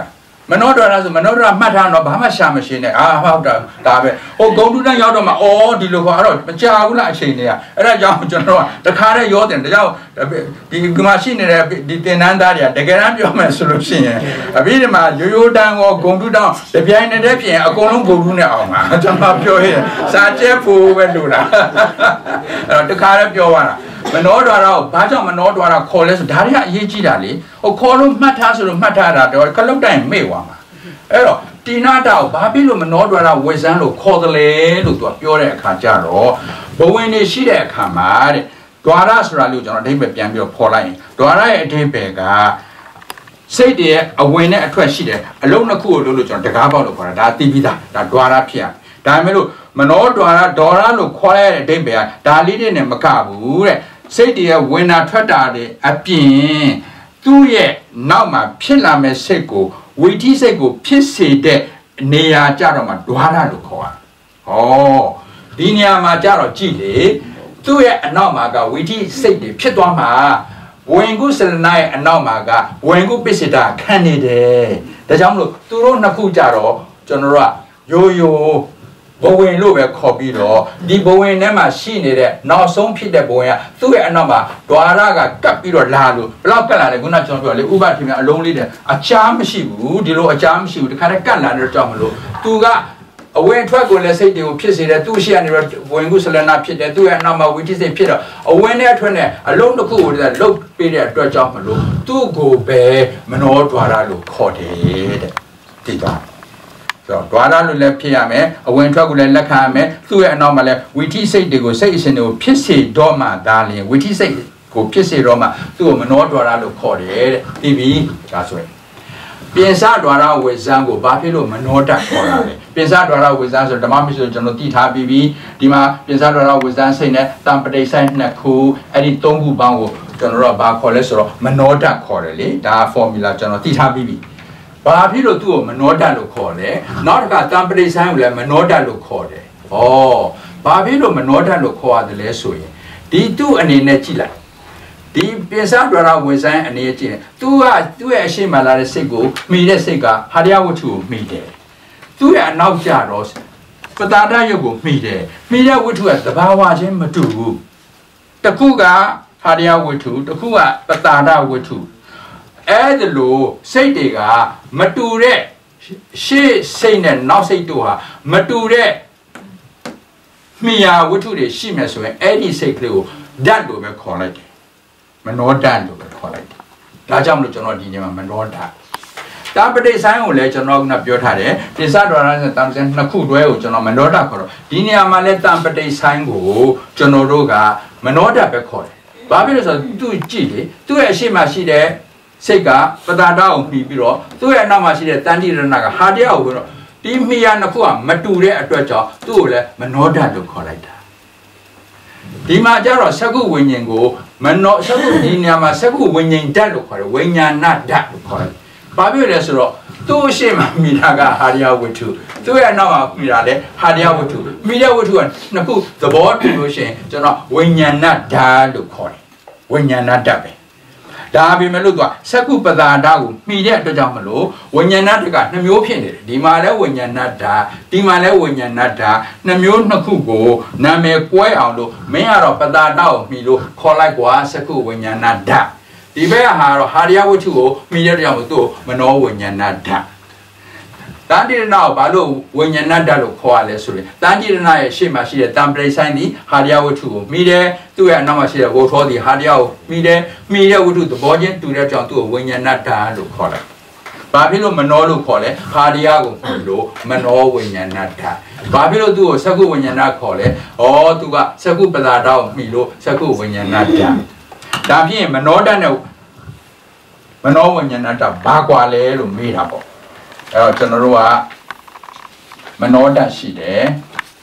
Manodra as Manodra Matano, Bahama machine, Tabe, or go to the Yodoma, or the Lugaro, Chavula Chinia, Raja General, the Kara Yodin, the machine, the Tenandaria, the Garamio solution. A bit man, you down or go to down, the behind the Depian, a Golum Guruna, jump up your head, such a fool, Venduna, the Kara Joanna. Manodra, Baja Manodra, Coles, Daria Yijidali, or Colum Matas or Matara, or Calum Maywana. Ero, Tinata, Babylon Manodra, Wezano, Cordele, to Pure Cajaro, but when they see their camad, Duaras Ralujan, David Piambio Pauline, Dora Debega, say there, a winner at Twashide, alone a cool illusion, the Gabalo, that Divida, that Duara Pia, Damelu, Manodra, Dora, look quiet, Debea, Dalidin and Macabu. Say dear when I tried a pin 2 years now my Pilame Seco, we Tisego Pissy de Nea Jaroma Duana Lucoa. Oh, Dinia Majaro Gile 2 years now maga, we say the Pitwama, Wengu Selenai and now maga, Wengu Bissida, Candide, the Jamlu, Turo Nakujaro, General, Yo. Bowen Lobe Copilo, the Bowen Nema seen it, now some Peter Boya, through a number, Duaraga, Capiro Lalu, Locala, Gunacho, Ubatima, alone leader, a charm shibu, the low a charm shibu, the Caracana, the Tomolo, Tuga, away travel, let's say they will piss it at 2 years and Wengusalana Peter, 2 a number, which is a Peter, a winner 20, alone the cool that look Peter at Tomolo, 2 go bear, Manor Duaralu, caught it. So, Duara left Piame, a winter Lacame, through a normal, which is say they go say is no Pissy Doma, darling, which is say go Pissy Roma, through a Manor Duara Cordier, TV, that's way. Piensa Duara with Zango, Bapilo, Manota Corale. Piensa Duara with Zanzo, the Mamiso Janotita Bibi, Dima, Piensa Duara with Zansene, Tampade Saint Naku, Eddie Tongu Bango, General Bar Cholesterol, Manota Corale, da formula Janotita Bibi. Babilo to Manoda Locole, not got Tampere Sam, Manoda Locole. Oh, Babilo Manoda Locoa the Lesue. D2 and in Chila. The Pesandra was an Echi. 2 a Shimala Sego, Mide Sega, Hadiawu me there. 2 a now Jaros, Patada Yogo, me there. Mida would to at the Bawajim Matu. The Kuga, Hadiawu, the Kuga, Patada would to. Add the low, say they are Mature. She say that now say to her, Mature. Mia would to the Shimas when Eddie say to that will be called. Manodan will be called. Najam Lutonodina Manoda. Tapade Simon legend of Napiotade, the Sadra and Tamsin Nakudo, John Manoda, Dinia Malet Tampade Sango, Jonoroga, Manoda be called. Babylons are 2 G, 2 a Shima she there. Sega, but I don't be below. 2 a Namasi, Tandy Naga, Hadia, Dimia Nakua, Mature at Treasure, 2 Manoda to collect. Dimajaro Sagu winning go, Mano Sagu Dinyama Sagu winning that look, when you're not that to collect. Babylus rock, 2 Shima Minaga, Hadia with 2. 2 a Nama Mirade, Hadia with 2. Media with 2 and Naku, the board to Shane, when you're not that to collect. When you're not that. Dabi Meluga, Sakupada Dagu, Media to Jamalo, when you're not got Namupian, Dimala when you're not da, Dimala when you're not da, Namu Nakugo, Name Quayalo, Mayor of Padadao, Milo, Colagua, Saku when you're not da. The bear Hadia with 2, Media Yamato, Mano when you're not da. Dandy now, Balo, when you're not da, Coalesuri. Dandy and I, Shima, she a Tample Sandy, Hadia with 2, Media. 2 a Namasi go for the Hadia, Media would do the body to the John to when you're not to call it. Babilo Manolo call it, Hadia go, Mano when you're not that. Babilo do a Sagu when you're not call it, or to got Sagu Palada, Milo, Sagu when you're not that. Davi Manoda no Mano when you're not a Baguale or Mirabo. Generua Manoda she there,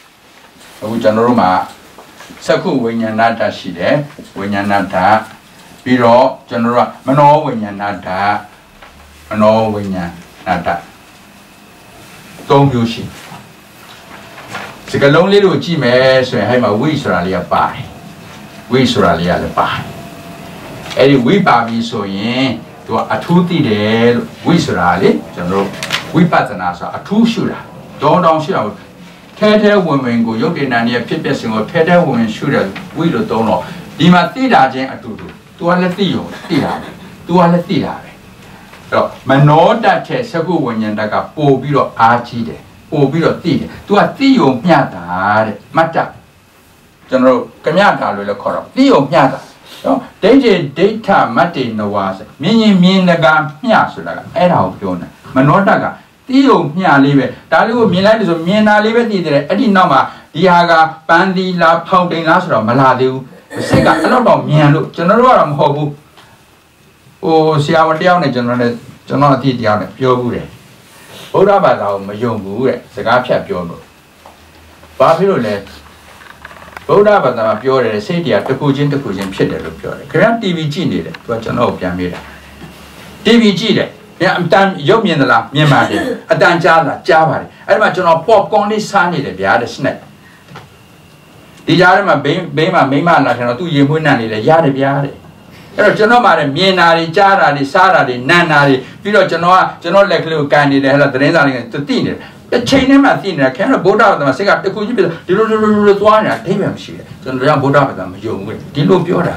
Generuma. Saku when you're not that she there, when you're not that. Biro, General, Mano when you're not that. Mano when you're not that. Don't you see? It's a long little Gmail, so I have a Wisralia by. Wisralia the by. Eddie Wibabi so in to a 2 day Wisrali, General. ဝိပဿနာဆိုတာအထူးရှုတာတောင်းရှုတာထဲဝင်ကိုရုပ်တည်နာနေဖြစ်ပျက်စဉ်ကိုထဲဝင်ရှုတဲ့ဝိလို့သုံးတော့ဒီမှာသိတာချင်းအတူတူ तू ကလည်းသိရောသိတာပဲ तू ကလည်းသိတာပဲအဲ့တော့မနောတတ်တဲ့သကုဝိညာဉ်တက်ကပို့ပြီးတော့အားကြီးတယ်ပို့ပြီးတော့သိတယ် तू ကသိယုံမျှတာတဲ့မတ်တကျွန်တော်တို့ကမြတာလို့လည်းခေါ်တော့သိယုံမျှတာနော်ဒိဋ္ဌိဒိဋ္ဌမတ္တိနဝါဆိုမြင်ရင်မြင်တကမျှဆိုတာကအဲ့ဒါကိုပြောနေမနောတက်ကသိယုံမျှလေးပဲဒါလေးကိုမြင်လိုက်တယ်ဆိုမြင်တာလေးပဲသိတယ်အဲ့ဒီနောက်မှာဒီဟာကပန်းသီလားဖောင်တိန်လားဆိုတော့မလာသေးဘူးစိတ်ကအဲ့တော့မြန်လို့ကျွန်တော်တို့ကတော့မဟုတ်ဘူးဟိုဆရာဝန်တယောက်နဲ့ကျွန်တော်အတိတယောက်နဲ့ပြောဘူးတယ်ဗုဒ္ဓဘာသာကိုမယုံဘူးတဲ့စကားဖြတ်ပြောလို့ဘာဖြစ်လို့လဲဗုဒ္ဓဘာသာမှာပြောတယ်စိတ်တရားတစ်ခုချင်းဖြစ်တယ်လို့ပြောတယ်ခင်ဗျာ TV ကြည့်နေတယ်သူကကျွန်တော်ကိုပြန်မေးတာ TV ကြည့်တယ်အတန်ရုပ်မြင်သလားမြင်ပါတယ်အတန်ကြားလားကြားပါတယ်အဲ့ဒီမှာကျွန်တော် popcorn လေးစားနေတယ်ဗျာတဲ့ snack ဒီကြားထဲမှာဘေးမှာမိမလာတယ်တော့သူရေမွေးနံနေလေရတယ်ဗျာတဲ့အဲ့တော့ကျွန်တော်မှာမြင်တာတွေကြားတာတွေစားတာတွေနံတာတွေပြီးတော့ကျွန်တော်လက်ကလေးကိုကန်နေတယ်ဟဲ့လားသတင်းစာလေးကသူသိနေတယ်တစ်ချိန်ထဲမှာသိနေတာခင်ဗျားဗုဒ္ဓဘာသာမှာစိတ်ကတခုချင်းပြဒီလိုသွားနေတာအထိပ္ပယ်မရှိတယ်ကျွန်တော်ကဗုဒ္ဓဘာသာမယုံဘူးဒီလိုပြောတာ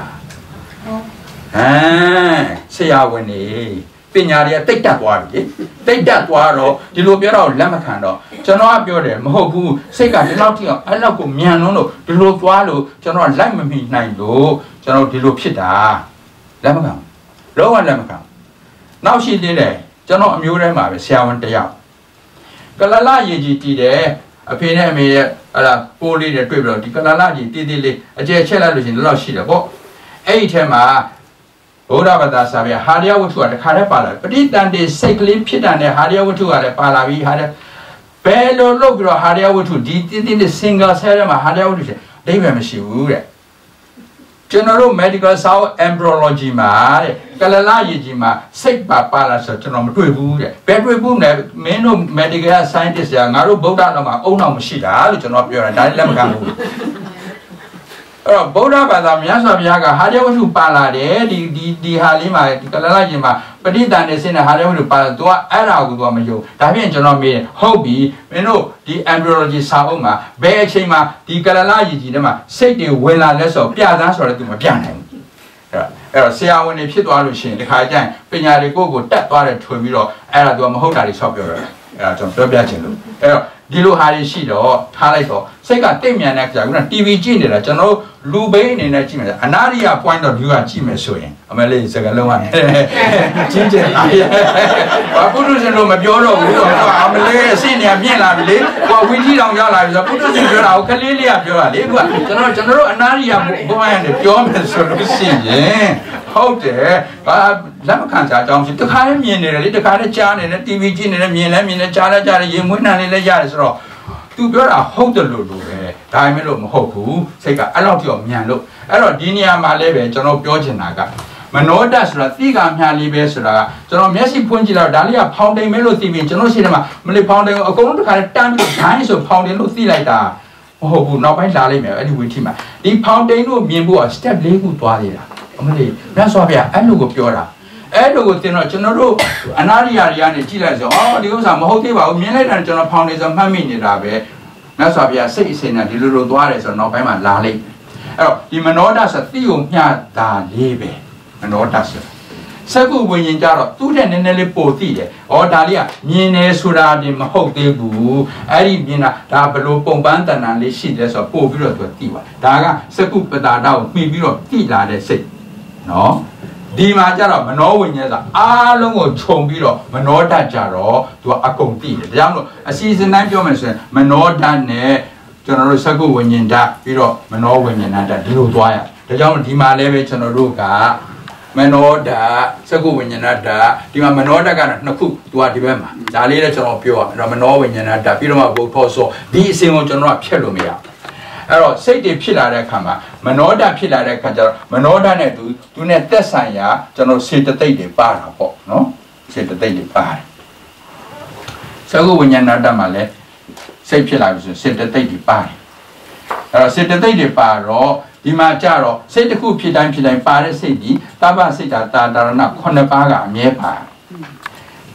ဆရာဝန်နေပညာတွေကတိတ်တက်သွားပြီတိတ်တက်သွားတော့ဒီလိုပြောတော့လက်မခံတော့ကျွန်တော်ကပြောတယ်မဟုတ်ဘူးစိတ်ကဒီလောက်ထိအောင်အဲ့လောက်ကိုမြန်လုံးလို့ဒီလိုသွားလို့ကျွန်တော်ကလိုက်မမိနိုင်လို့ကျွန်တော်ဒီလိုဖြစ်တာလက်မခံလုံးဝလက်မခံနောက်ရှိသေးတယ်ကျွန်တော်အမျိုးထဲမှာပဲဆရာဝန်တယောက်ကလလရေကြီးတည်တယ်အဖေနဲ့အမေရဲ့ဟလာပိုးလေးတွေတွေ့ပြီးတော့ဒီကလလကြီးတည်တည်လေးအကျယ်ချက်လိုက်လို့ရှိရင်လောက်ရှိတယ်ပေါ့အဲ့ဒီထဲမှာဗုဒ္ဓဘာသာစာပေဟာရယဝတ္ထုကတခါတည်းပါလာပဋိသန္ဓေစိတ်ကလေးဖြစ်တဲ့ဟာရယဝတ္ထုကလည်းပါလာပြီးဟာရဘယ်လိုလုပ်ပြီးတော့ဟာရယဝတ္ထုဒီတည်တည်လေး single cell ထဲမှာဟာရယဝတ္ထုအဓိပ္ပာယ်မရှိဘူးတဲ့ကျွန်တော်တို့ medical science embryology မှာတဲ့ကလလရေကြီးမှာစိတ်ပါလာဆိုကျွန်တော်မတွေ့ဘူးတဲ့ဘယ်တွေ့ဘူးလဲမင်းတို့ medical scientist ကငါတို့ဗုဒ္ဓတော်မှာအုံနောက်မရှိတာလို့ကျွန်တော်ပြောတာဒါလည်းလက်မခံဘူးအဲ့တော့ဗုဒ္ဓဘာသာမြတ်စွာဘုရားကဟာရယဝတ္ထုပါလာတယ်ဒီဟာလေးမှာဒီကလလရေမှာပဋိသန္ဓေစင်းတဲ့ဟာရယဝတ္ထုပါလာသူကအဲ့ဒါကိုသူကမယုံဒါဖြင့်ကျွန်တော်မေးတယ်ဟုတ်ပြီမင်းတို့ဒီ embryology စာအုပ်မှာဘယ်အချိန်မှာဒီကလလရေကြီးထဲမှာစိတ်တွေဝင်လာလဲဆိုတော့ပြသန်းဆိုတော့သူမပြနိုင်ဘူးအဲ့တော့ဆရာဝန်တွေဖြစ်သွားလို့ရှိရင်ဒီခါကျရင်ပညာတွေကိုတက်သွားတယ်ထွင်ပြီးတော့အဲ့ဒါသူကမဟုတ်တာတွေဆောက်ပြောတယ်အဲ့ဒါကျွန်တော်ပြောပြချင်လို့အဲ့တော့ဒီလိုဟာတွေရှိတော့ထားလိုက်တော့စိတ်ကတိတ်မြန်တဲ့ကြာက TV ကြည့်နေတာကျွန်တော်လူဘိန်းအနေနဲ့ကြည့်မယ်အနာရိယ point of view ကကြည့်မယ်ဆိုရင်အမလေးစကားလုံးကချင်းချင်းလာရဲ့ဘာပုထုဇဉ်လို့မပြောတော့ဘူးတော့အမလေးအစိနေမြင့်လာပြီလေကိုဝီကြီးတောင်ရောက်လာပြီဆိုပုထုဇဉ်ပြောတာကိုကလေးလေးကပြောတာလေအခုကကျွန်တော်တို့အနာရိယဘုံရနဲ့ပြောမယ်ဆိုလို့ရှိရင်ဟုတ်တယ်ဘာလက်မခံကြအကြောင်းရှိတခါလည်းမြင်နေတယ်လေတခါလည်းကြားနေတယ် TV ကြည့်နေတယ်မြင်လည်းကြားတယ်ရေမွေးနှံလေးလည်းရတယ်ဆိုတော့သူပြောတာဟုတ်တယ်လို့ပဲဒါပေမဲ့လို့မဟုတ်ဘူးစိတ်ကအဲ့လောက်ထိအောင်မြန်လို့အဲ့တော့ဒီနေရာမှာလည်းပဲကျွန်တော်ပြောချင်တာကမနောတဆိုတာသိကမြလေးပဲဆိုတာကကျွန်တော်မျက်စိဖွင့်ကြည့်တော့ဒါလေးကဖောင်တိန်ပဲလို့သိပြီးကျွန်တော်ရှိတယ်မှာမလေးဖောင်တိန်ကိုအကုန်လုံးတခါတည်းတန်းပြီးဒိုင်းဆိုဖောင်တိန်လို့သိလိုက်တာမဟုတ်ဘူးနောက်ပိုင်းလာလိုက်မယ်အဲ့ဒီဝီထိမှာဒီဖောင်တိန်ကိုမြင်ဖို့ step ၄ခုသွားသေးတာအမလေးမြတ်စွာဘုရားအဲ့လိုကိုပြောတာအဲ့လိုကိုတင်တော့ကျွန်တော်တို့အနာရိယာတွေကနေကြည့်လိုက်ဆိုအော်ဒီဥစ္စာမဟုတ်သေးပါဘူးမြင်လိုက်တာကျွန်တော်ဖောင်တိန်ဆိုမှတ်မိနေတာပဲမြတ်စွာဘုရားစိတ်အစဉ်နဲ့ဒီလိုသွားတယ်ဆိုတော့နောက်ပိုင်းမှာလာလိုက်အဲ့တော့ဒီမနောဒဆိုသိကိုမျှတာလေးပဲမနောဒဆိုစကုဝိညာဉ်ကြတော့သူ့တဲ့နည်းနည်းလေးပိုသိတယ်။ဩဒါလေးကမြင်နေဆိုတာဒီမဟုတ်သေးဘူး။အဲ့ဒီမြင်တာဒါဘလို့ပုံပန်းတဏ္ဍာလေးရှိတယ်ဆိုတော့ပို့ပြီးတော့သူသိပါ။ဒါကစကုပတာဒကိုမှီပြီးတော့သိလာတဲ့စိတ်နော်။ဒီမှာကြတော့မနောဝိညာဉ်ကအားလုံးကိုခြုံပြီးတော့မနောဓာတ်ကြတော့သူကအကုန်သိတယ်။ဒါကြောင့်မလို့အစီအစဉ်တိုင်းပြောမယ်ဆိုရင်မနောဓာတ်နဲ့ကျွန်တော်တို့စကုဝိညာဉ်ဓာတ်ပြီးတော့မနောဝိညာဉ်ဓာတ်ဒီလိုသွားရ။ဒါကြောင့်ဒီမှာလည်းပဲကျွန်တော်တို့ကမနောဓာတ်စကုဝိညာဏဓာတ်ဒီမှာမနောဓာတ်ကတော့နှစ်ခုသူကဒီဘက်မှာဒါလေးလည်းကျွန်တော်ပြောရမယ်တော့မနောဝိညာဏဓာတ်ပြီးတော့မှဘုထောဆိုဒီအစဉ်ကိုကျွန်တော်ကဖြတ်လို့မရအဲ့တော့စိတ်တွေဖြစ်လာတဲ့အခါမှာမနောဓာတ်ဖြစ်လာတဲ့အခါကျတော့မနောဓာတ်နဲ့သူနဲ့သက်ဆိုင်ရာကျွန်တော်စေတသိက်တွေပါတာပေါ့နော်စေတသိက်တွေပါတယ်စကုဝိညာဏဓာတ်မှာလည်းစိတ်ဖြစ်လာပြီဆိုစေတသိက်တွေပါတယ်အဲ့တော့စေတသိက်တွေပါတော့ဒီမှာကြတော့စိတ်တစ်ခုဖြစ်တိုင်းပါတဲ့စိတ်ဒီသဗ္ဗစိတ်တာတာရဏ9ပါးကအမြဲပါဒ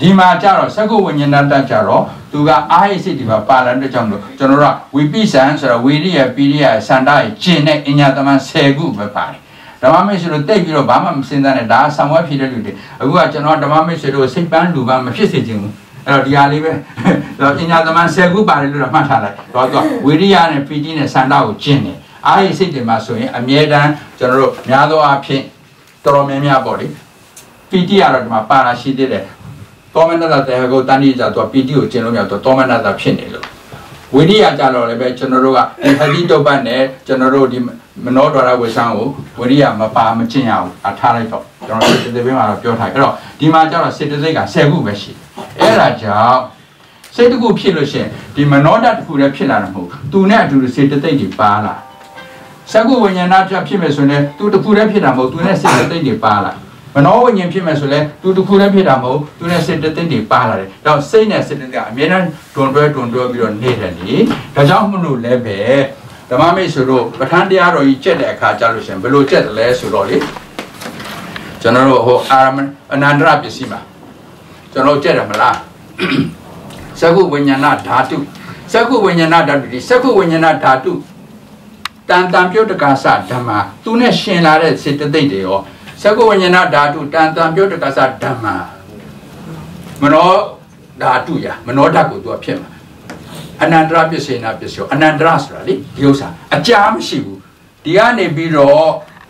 ဒီမှာကြတော့စက္ကုဝိညာဏတတ်ကြတော့သူကအာဟိစိတ်ဒီမှာပါလာတဲ့ကြောင့်လို့ကျွန်တော်တို့ကဝိပိစံဆိုတော့ဝိရိယပိရိယစန္ဒရဲ့ကျင့်တဲ့အညာတမန်10ခုပဲပါတယ်ဓမ္မမိတ်ဆွေတို့တိတ်ပြီးတော့ဘာမှမစဉ်းစားနဲ့ဒါဆံဝဲဖြစ်တဲ့လူတွေအခုကကျွန်တော်ဓမ္မမိတ်ဆွေတို့စိတ်ပန်းလူပန်းမဖြစ်စေချင်ဘူးအဲ့တော့ဒီဟာလေးပဲအညာတမန်10ခုပါတယ်လို့တော့မှတ်ထားလိုက်တော့သူကဝိရိယနဲ့ပိဋိနဲ့စန္ဒကိုကျင့်တယ်အာဟိစိတ်တွေမှာဆိုရင်အမြဲတမ်းကျွန်တော်တို့များသောအားဖြင့်တော်တော်များများပေါ့လေပိဋိကတော့ဒီမှာပါလာရှိသေးတယ်တောမနတတေကိုတန်ကြီးကြတော့ပီတိကိုကျင့်လို့မရတော့တောမနတဖြစ်နေလို့ဝိရိယကြတော့လည်းပဲကျွန်တော်တို့ကဒီဟတိတုပ္ပတ်နဲ့ကျွန်တော်တို့ဒီမနောဒွါရဝေဆံကိုဝိရိယမပါမကျင့်ရဘူးအထားလိုက်တော့ကျွန်တော်တို့ဒီဘေးမှာတော့ပြောထားအဲ့တော့ဒီမှာကျတော့စေတသိက်က10ခုပဲရှိအဲ့ဒါကြောင့်စေတခုဖြစ်လို့ရှိရင်ဒီမနောဒတစ်ခုလည်းဖြစ်လာမှာမဟုတ်သူနဲ့အတူတူစေတသိက်တွေပါလာစကုဝိညာဏဖြစ်မယ်ဆိုရင်သူတစ်ခုလည်းဖြစ်တာမဟုတ်သူနဲ့စေတသိက်တွေပါလာမနောဝိညာဉ်ဖြစ်မယ်ဆိုလဲသူတစ်ခုလည်းဖြစ်တာမဟုတ်သူနဲ့စေတသိက်တွေပါလာတယ်။ဒါစိတ်နဲ့စေတသိက်ကအမြဲတမ်းတွန်တွဲပြီးတော့နေတယ်လေ။ဒါကြောင့်မလို့လည်းပဲဓမ္မမိတ်ဆွေတို့ပဋ္ဌာန်းတရားတော်ကြီးကျက်တဲ့အခါကြလို့ရှိရင်ဘယ်လိုကျက်တယ်လဲဆိုတော့လေကျွန်တော်တို့ဟိုအာရမအနန္တရပစ္စည်းမှာကျွန်တော်ကျက်တယ်မလား။စကုဝိညာဏဓာတုစကုဝိညာဏဓာတုဒီစကုဝိညာဏဓာတုတန်ပြုတ်တက္ကသဓမ္မသူနဲ့ရှင်လာတဲ့စေတသိက်တွေရောစကုဝိညာဏဓာတုတန်ပြုတ်တက္ကသဓမ္မမနောဓာတုရမနောဓာတ်ကိုသူကဖြစ်မှာအနန္တရပစ္စေနာပစ္စယောအနန္တရဆိုတာလေဒီဥစ္စာအကြာမရှိဘူးဒီကနေပြီးတော့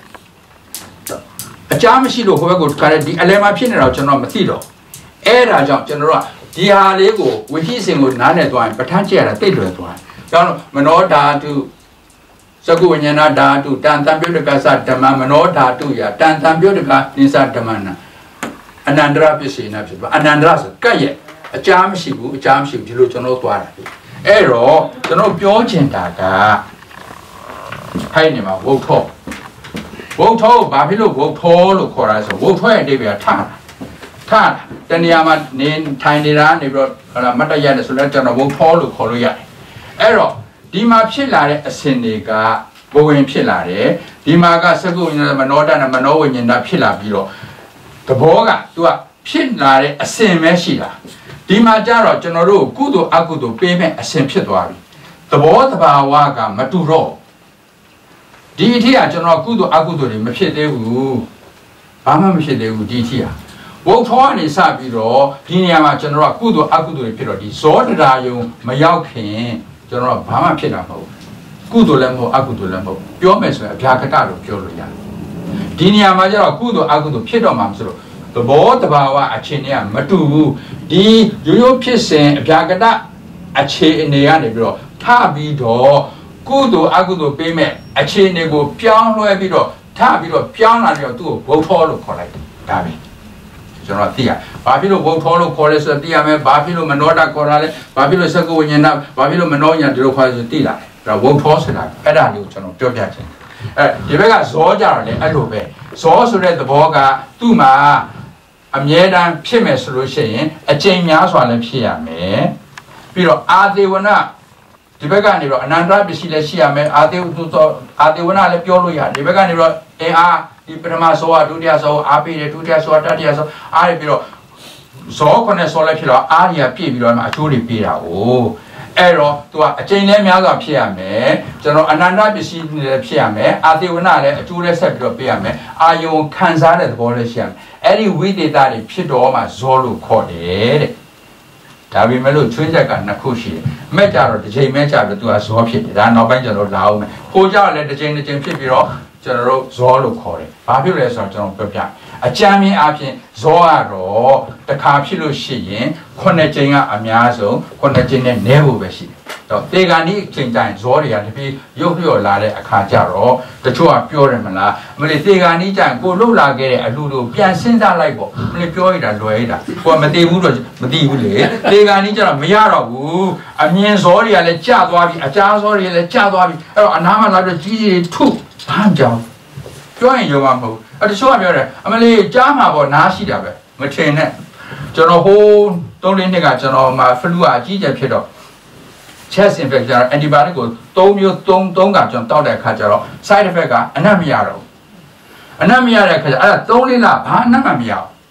အကြာမရှိလို့ဟိုဘက်ကိုတခါတည်းဒီအလဲမှာဖြစ်နေတော့ကျွန်တော်မသိတော့အဲ့ဒါကြောင့်ကျွန်တော်တို့ကဒီဟာလေးကိုဝိသိစင်ကိုနားလည်သွားရင်ပဋ္ဌာန်းကျက်ရတာတိတ်လွယ်သွားတယ်။ကြောင့်မနောဓာတုစကုဝိညာဏဓာတုတန်ပြုတ်တက္ကသဓမ္မမနောဓာတုယတန်ပြုတ်တက္ကနိစ္စဓမ္မနာအနန္တရပစ္စေနာဖြစ်သွားအနန္တရဆိုကဲ့ရဲ့အကြာမရှိဘူးဒီလိုကျွန်တော်သွားတာလေအဲ့တော့ကျွန်တော်ပြောချင်တာကဖိုင်နေမှာဝုတ်ထောဘာဖြစ်လို့ဝုတ်ထောလို့ခေါ်တာဆိုဝုတ်ထောရဲ့အဓိပ္ပာယ်ထားတဏှာမှာနေထိုင်နေတာနေပြီးတော့မတ်တရတဲ့ဆိုတော့ကျွန်တော်ဝုတ်ထောလို့ခေါ်လို့ရတယ်အဲ့တော့ဒီမှာဖြစ်လာတဲ့အစဉ်တွေကဘဝင်ဖြစ်လာတယ်ဒီမှာကစကုဝိညာဏမနောဒနာမနောဝိညာဏဖြစ်လာပြီးတော့သဘောကသူကဖြစ်လာတဲ့အစဉ်ပဲရှိတာဒီမှာကြတော့ကျွန်တော်တို့ကုသိုလ်အကုသိုလ်ပေးမဲ့အစဉ်ဖြစ်သွားပြီသဘောတဘာဝကမတူတော့ဒီအထက်ကကျွန်တော်ကုသိုလ်အကုသိုလ်တွေမဖြစ်သေးဘူးဘာမှမဖြစ်သေးဘူးဒီအထက်ကဝုတ်ထောကနေစပြီးတော့ဒီနေရာမှာကျွန်တော်ကကုသိုလ်အကုသိုလ်တွေဖြစ်တော့ဒီဇောတရာယုံမရောက်ခင်ကျွန်တော်ဘာမှဖြစ်တာမဟုတ်ကုသိုလ်လည်းမဟုတ်အကုသိုလ်လည်းမဟုတ်ပြောမယ်ဆိုရင်အဗျာကတလို့ပြောလို့ရတယ်ဒီနေရာမှာကျတော့ကုသိုလ်အကုသိုလ်ဖြစ်တော့မှမဆိုလို့သဘောတဘာဝအခြေအနေကမတူဘူးဒီရိုးဖြစ်စဉ်အဗျာကတအခြေအနေကနေပြီးတော့ထပြီးတော့ကုသိုလ်အကုသိုလ်ပေးမဲ့အခြေအနေကိုပြောင်းလဲပြီးတော့ထပြီးတော့ပြောင်းလာပြီးတော့သူ့ကိုဘုတ်ထောလို့ခေါ်လိုက်ဒါပဲကျွန်တော်သိရဘာဖြစ်လို့ဘုတ်ထောလို့ခေါ်လဲဆိုတော့သိရမယ်ဘာဖြစ်လို့မနောဒခေါ်တာလဲဘာဖြစ်လို့စကုဝိညာဏဘာဖြစ်လို့မနောညာဒီလိုခေါ်ဆိုသိလာတယ်ဒါဘုတ်ထောဆိုတာအဲ့ဒါလေးကိုကျွန်တော်ပြောပြချင်တယ်ဒီဘက်ကဇောကြတော့လေအဲ့လိုပဲဇောဆိုတဲ့သဘောကသူ့မှာအမြဲတမ်းဖြစ်မယ်ဆိုလို့ရှိရင်အကျဉ်းများစွာလည်းဖြစ်ရမယ်ပြီးတော့အာသေဝနာဒီဘက်ကနေတော့အနန္တပစ္စည်းလည်းရှိရမယ်အာသေဝနာလည်းပြောလို့ရတယ်ဒီဘက်ကနေတော့အင်အားဒီပထမဇောဒုတိယဇောအားပေးတယ်ဒုတိယဇောတတိယဇောအားရပြီးတော့ဇောခုနဲ့ဇောလည်းဖြစ်တော့အားရပြည့်ပြီးတော့အကျိုးတွေပေးတာ哦အဲ့တော့သူကအကျဉ်းလည်းများစွာဖြစ်ရမယ်ကျွန်တော်အနန္တပစ္စည်းလည်းဖြစ်ရမယ်အာသေဝနာလည်းအကျိုးလည်းဆက်ပြီးတော့ပေးရမယ်အာယုံခံစားတဲ့သဘောလည်းရှိရမယ်အဲ့ဒီဝိသေသတွေဖြစ်တော့မှဇောလို့ခေါ်တယ်တဲ့ဒါပေမဲ့လို့ချွင်းချက်ကနှစ်ခုရှိတယ်။မဲ့ကြတော့တစ်ချိန်မဲ့ကြတော့သူကဇောဖြစ်တယ်။ဒါနောက်ပိုင်းကျွန်တော်လာအောင်မယ်။ကိုကြလည်းတစ်ချိန်ဖြစ်ပြီးတော့ကျွန်တော်တို့ဇောလို့ခေါ်တယ်။ဘာဖြစ်လဲဆိုတော့ကျွန်တော်ပြောပြ။အကြမ်းမြင်အဖြစ်ဇောကတော့တစ်ခါဖြစ်လို့ရှိရင်9ချိန်ကအများဆုံး9ချိန်နဲ့နည်းဖို့ပဲရှိတယ်။တော့တေဂာနီအချိန်တိုင်းဇောတွေကတပြေရုပ်လျော့လာတဲ့အခါကျတော့တချို့ကပြောတယ်မလား။မလေးတေဂာနီကျရင်ကိုလှုပ်လာခဲ့တဲ့အလှတို့ပြန်စဉ်းစားလိုက်ပေါ့။မလေးပြောရတာလွယ်ရတာ။ကိုကမသိဘူးတော့မသိဘူးလေ။တေဂာနီကျတော့မရတော့ဘူး။အမြင်ဇောတွေကလည်းကျသွားပြီအကြားဇောတွေလည်းကျသွားပြီ။အဲ့တော့အနားမှာလာတော့ကြီးကြီးထုဘာကြောင်ပြောရင်ရောမဟုတ်။တချို့ကပြောတယ်အမလေးကြားမှာပေါ့နားရှိတာပဲမထင်နဲ့ကျွန်တော်ဟို3-4နှစ်ကကျွန်တော်မှာဖလူအကြီးကျယ်ဖြစ်တော့chest infection antibiotic ကို3မျိုး3ကကျွန်တော်တောက်တဲ့အခါကျတော့ side effect ကအနံ့မရတော့ဘူးအနံ့မရတဲ့အခါကျအဲ့ဒါ3-4လဘာအနံ့မှမရဘူး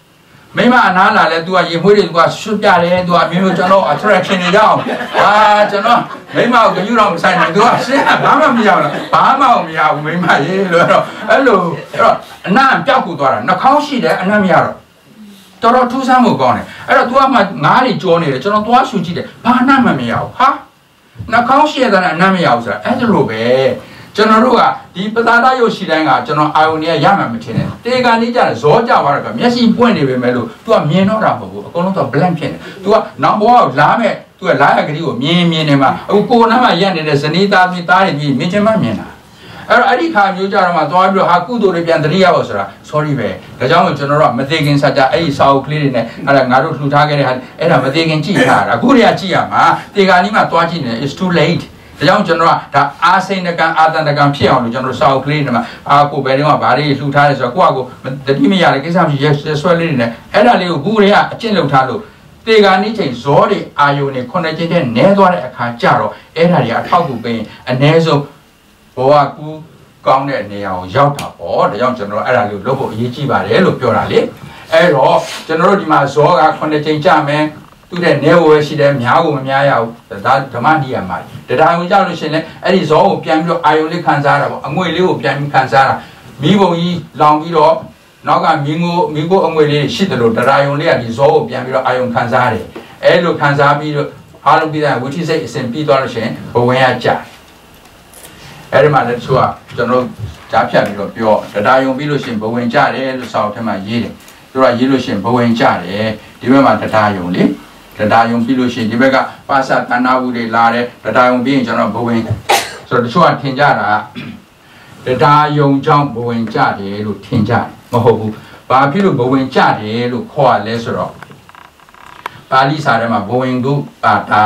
မိမအနားလာလဲ तू ကရေမွေးတွေ तू ကရှုပ်ပြတယ် तू ကမျိုးကျွန်တော် attraction တွေကြောင်းကျွန်တော်မိမကိုကြည့်တော့မဆိုင်ဘူး तू ကရှင်းဘာမှမရဘူးဘာမှမရဘူးမိမရေလို့တော့အဲ့လိုအနားပြောက်ကူသွားတာနှာခေါင်းရှိတယ်အနံ့မရတော့တော်တော်ထူးဆန်းမှုကောင်းတယ်အဲ့တော့ तू ကမှငားတွေကြောနေတယ်ကျွန်တော်သွားရှူကြည့်တယ်ဘာအနံ့မှမရဘူးဟာနှာခေါင်းရှိရတဲ့အနံ့မရဘူးဆိုတာအဲ့လိုပဲကျွန်တော်တို့ကဒီပသာဒရုပ်ရှိတိုင်းကကျွန်တော်အာယုန်တွေကရမှမထင်နဲ့တေကန်လေးကြတယ်ဇောကြသွားတယ်ကမျက်စိပွင့်နေပေမဲ့လို့ तू ကမြင်တော့တာမဟုတ်ဘူးအကုန်လုံး तू blank ဖြစ်နေ तू ကနောက်ဘောကလာမဲ့ तू ကလာရကလေးကိုမြင်နေမှာအခုကိုနားမှာရက်နေတဲ့ဇနီးသားမိသားတွေပြီးမြင်ချင်မှမြင်တာအဲ့တော့အဲ့ဒီခါမျိုးကြတော့မှသွားပြီးတော့ဟာကုသိုလ်တွေပြန်တရိရဖို့ဆိုတာ sorry ပဲဒါကြောင့်မို့ကျွန်တော်တို့ကမသေးခင်စကြအဲ့ဒီစာအုပ်ကလေးတွေနဲ့အဲ့ဒါငါတို့လှူထားခဲ့တဲ့ဟာအဲ့ဒါမသေးခင်ကြည့်ထားတာအခုတည်းကကြည့်ရမှာတေကန်ကြီးမှသွားကြည့်နေ is too late ဒါကြောင့်ကျွန်တော်ကဒါအာစိန်တကံအာတန်တကံဖြစ်အောင်လို့ကျွန်တော်စာအုပ်ကလေးတွေမှာကိုဘယ်တော့မှဘာတွေလှူထားလဲဆိုတော့ကိုယ့်အကိုတတိမရတဲ့ကိစ္စမရှိရဲဆွဲလေးတွေနဲ့အဲ့ဒါလေးကိုဘူးတွေကအကျင့်လုပ်ထားလို့တေဂာနိချိန်ဇောတွေအာယုန်တွေခုနှစ်ကျင်းတဲ့နဲသွားတဲ့အခါကျတော့အဲ့ဒါတွေအထောက်ကူပေးရင်အ ਨੇ ဆုံးဘောကကူကောင်းတဲ့နေရာကိုရောက်တာပေါ့ဒါကြောင့်ကျွန်တော်အဲ့ဒါလေးကိုလုပ်ဖို့အရေးကြီးပါတယ်လို့ပြောတာလေအဲ့တော့ကျွန်တော်တို့ဒီမှာဇောကခုနှစ်ကျင်းကြမယ်သူတဲ့နေဝဲရှိတယ်များကိုမများရဘူးဒါဓမ္မနိယမှာတရားဝင်ကြလို့ရှိရင်လည်းအဲ့ဒီဇောကိုပြန်ပြီးတော့အာယုန်လေးခံစားတာပေါ့အငွေလေးကိုပြန်ပြီးခံစားတာမိဘုံကြီးလောင်ပြီးတော့နောက်ကမိကိုအငွေလေးရှိတယ်လို့တရားဝင်လေးကဒီဇောကိုပြန်ပြီးတော့အာယုန်ခံစားတယ်အဲ့လိုခံစားပြီးတော့အားလုံးပြီးတဲ့ဝိသိစိတ်အစဉ်ပြီးသွားလို့ရှိရင်ဘဝင်ရကြအဲ့ဒီမှာလည်းသူကကျွန်တော်ဓာတ်ဖြတ်ပြီးတော့ပြောတရားဝင်ပြီးလို့ရှိရင်ဘဝင်ကြတယ်လို့စာအုပ်ထဲမှာရေးတယ်သူကရေးလို့ရှိရင်ဘဝင်ကြတယ်ဒီဘက်မှာတရားဝင်လေတရားယုံပြီးလို့ရှိရင်ဒီဘက်ကပါစတဏ္ဍဝုတွေလာတယ်တရားယုံပြီးရင်ကျွန်တော်ဘဝင်ဆိုတော့တချို့ကထင်ကြတာတရားယုံကြောင့်ဘဝင်ကြတယ်လို့ထင်ကြတယ်မဟုတ်ဘူးဘာဖြစ်လို့ဘဝင်ကြတယ်လို့ခေါ်ရလဲဆိုတော့ပါဠိစာထဲမှာဘဝင်ကိုပါတာ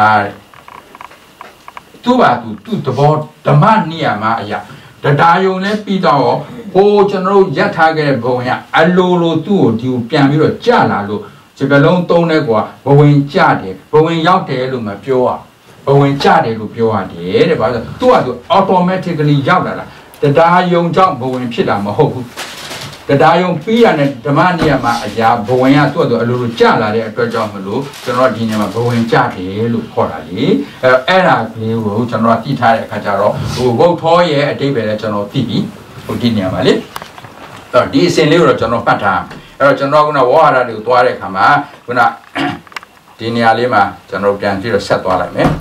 သူ့ဘာသူ့သဘောဓမ္မနိယမအရာတရားယုံလည်းပြီးတော့ဟိုကျွန်တော်တို့ရက်ထားခဲ့တဲ့ဘဝင်ကအလိုလိုသူ့ကိုဒီကိုပြန်ပြီးတော့ကြလာလို့စကလုံးသုံးတဲ့ကွာဘဝင်ကြတယ်ဘဝင်ရောက်တယ်လို့မပြောရဘဝင်ကြတယ်လို့ပြောရတယ်တဲ့ဘာလို့သူကသူ automatically ရောက်လာတာတရားယုံကြောင့်ဘဝင်ဖြစ်တာမဟုတ်ဘူးတရားယုံပြီးရတဲ့ဓမ္မနိယမအရာဘဝင်ကသူ့အလိုလိုကြလာတဲ့အတွက်ကြောင့်မလို့ကျွန်တော်ဒီနေရာမှာဘဝင်ကြတယ်လို့ခေါ်တာလေအဲ့ဒါကလေးကိုကျွန်တော်သိထားတဲ့အခါကျတော့ဟိုဘုတ်ထောရဲ့အတိတ်ပဲလည်းကျွန်တော်သိပြီဟိုဒီနေရာမှာလေတော့ဒီအစဉ်လေးကိုတော့ကျွန်တော်ဖတ်ထားအဲ့တော့ကျွန်တော်ကဝါဟာရတွေကိုသွားတဲ့အခါမှာခုနဒီနေရာလေးမှာကျွန်တော်ပြန်ပြီးတော့ဆက်သွားလိုက်မယ်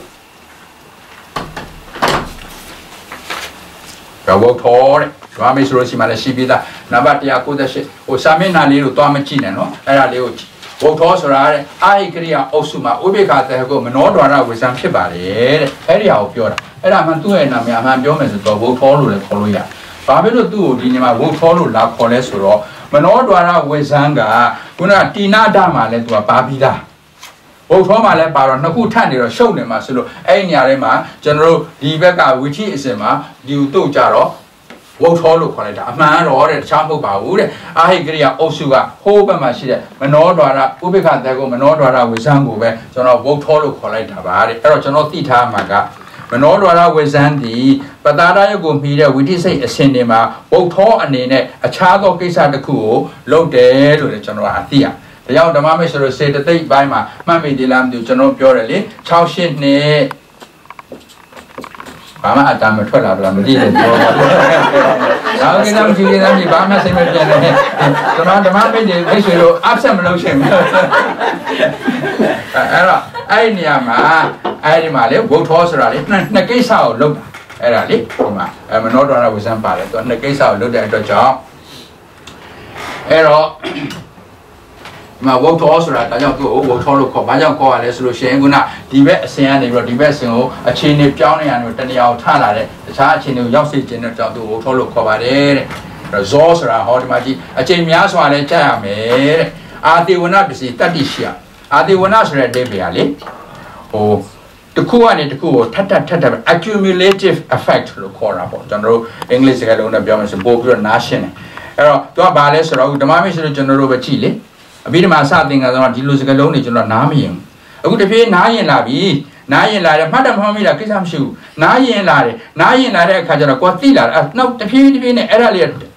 ဘဝထောတဲ့ဘာမေဆိုလို့ရှိမှလည်းရှိပြီးသားနံပါတ်198ဟိုစာမျက်နှာလေးကိုသွားမကြည့်နဲ့နော်အဲ့ဒါလေးကိုဘုထောဆိုတာတဲ့အာဟိကရိယာအုပ်စုမှာဥပိ္ပခာတေကိုမနောဒွါရဝေဆံဖြစ်ပါတယ်တဲ့အဲ့ဒီဟာကိုပြောတာအဲ့ဒါမှသူ့ရဲ့နာမည်အမှန်ပြောမယ်ဆိုတော့ဘုထောလို့လည်းခေါ်လို့ရတယ်ဘာဖြစ်လို့သူ့ကိုဒီနေရာမှာဘုထောလို့လာခေါ်လဲဆိုတော့မနောဒွါရဝေဆံကခုနတိနာဒမှာလည်းသူကပါပြီးသားဘုထောမှာလည်းပါတော့နှစ်ခုထပ်နေတော့ရှုပ်နေမှာဆိုလို့အဲ့ဒီနေရာထဲမှာကျွန်တော်တို့ဒီဘက်ကဝိချိအစဉ်မှာဒီတို့ကြတော့ဝုတ်ထောလို့ခေါ်လိုက်တာအမှန်တော့တဲ့တခြားမဟုတ်ပါဘူးတဲ့အာဟိကရိယာအုပ်စုကဟိုးဘက်မှာရှိတဲ့မနောဒွါရဥပိ္ပခာတေကိုမနောဒွါရဝေဆံကိုပဲကျွန်တော်ဝုတ်ထောလို့ခေါ်လိုက်တာပါတဲ့အဲ့တော့ကျွန်တော်သိထားမှာကမနောဒွါရဝေဆံဒီပတာရယုတ်ကိုမှီတဲ့ဝိသိစိတ်အစဉ်တွေမှာဝုတ်ထောအနေနဲ့အခြားသောကိစ္စတစ်ခုကိုလုပ်တယ်လို့လည်းကျွန်တော်အသိရဒါကြောင့်ဓမ္မမေဆိုလို့စေတသိက်ပိုင်းမှာမှတ်မိသေးလားမသိဘူးကျွန်တော်ပြောတယ်လေ68နှစ်ဘာမှအတမ်းမထွက်လာတော့မသိဘူးပြောပါတော့ကိစ္စမရှိသေးတယ်ဘာမှစိတ်မပြတ်နဲ့ကျွန်တော်ဓမ္မမိတ်တွေမိတ်ဆွေတို့ upset မလုပ်ချင်ဘူးအဲ့တော့အဲ့ဒီနေရာမှာအဲ့ဒီမှာလေဝုတ်ထောဆိုတာလေနှစ်ကိစ္စကိုလုပ်တာအဲ့ဒါလေဒီမှာမနောဒွါရဝိဇ္ဇံပါတယ်သူနှစ်ကိစ္စကိုလုပ်တဲ့အတွက်ကြောင့်အဲ့တော့ဒီမှာဝုတ်ထောဆိုတာဒါကြောင့်သူ့ကိုဝုတ်ထောလို့ခေါ်ဘာကြောင့်ခေါ်ရလဲဆိုလို့ရှိရင်ခုနဒီဘက်အစဉ်ကနေပြီးတော့ဒီဘက်အစဉ်ကိုအခြေအနေပြောင်းနေရတယ်တဏှာကိုထလာတဲ့တခြားအခြေအနေကိုရောက်စေခြင်းတဲ့ကြောင့်သူ့ဝုတ်ထောလို့ခေါ်ပါတယ်တဲ့ဇောဆိုတာဟောဒီမှာကြည့်အချိန်များစွာလဲကြာရမယ်တဲ့အာတိဝနပစ္စည်းတတ္တိရှိယအာတိဝနဆိုတဲ့အဓိပ္ပာယ်ကလေဟိုတစ်ခုကနေတစ်ခုကိုထပ်ထပ် accumulative effect လို့ခေါ်တာပေါ့ကျွန်တော်တို့အင်္ဂလိပ်စကားလုံးနဲ့ပြောမယ်ဆိုပို့ပြီးတော့နားရှင်းတယ်အဲ့တော့သူကဘာလဲဆိုတော့ဓမ္မမိတ်ဆိုတော့ကျွန်တော်တို့ပဲကြည့်လေအပြီးဒီမှာစသင်္ကန်းတော့ဒီလိုစကားလုံးတွေကျွန်တော်နားမရင်အခုတဖြည်းနားရင်လာပြီနားရင်လာတယ်မှတ်တယ်မမှတ်မိတာကိစ္စမရှိဘူးနားရင်လာတယ်နားရင်လာတဲ့အခါကျတော့ကိုယ်သိလာတယ်နောက်တဖြည်းနဲ့အဲ့ဒါလေး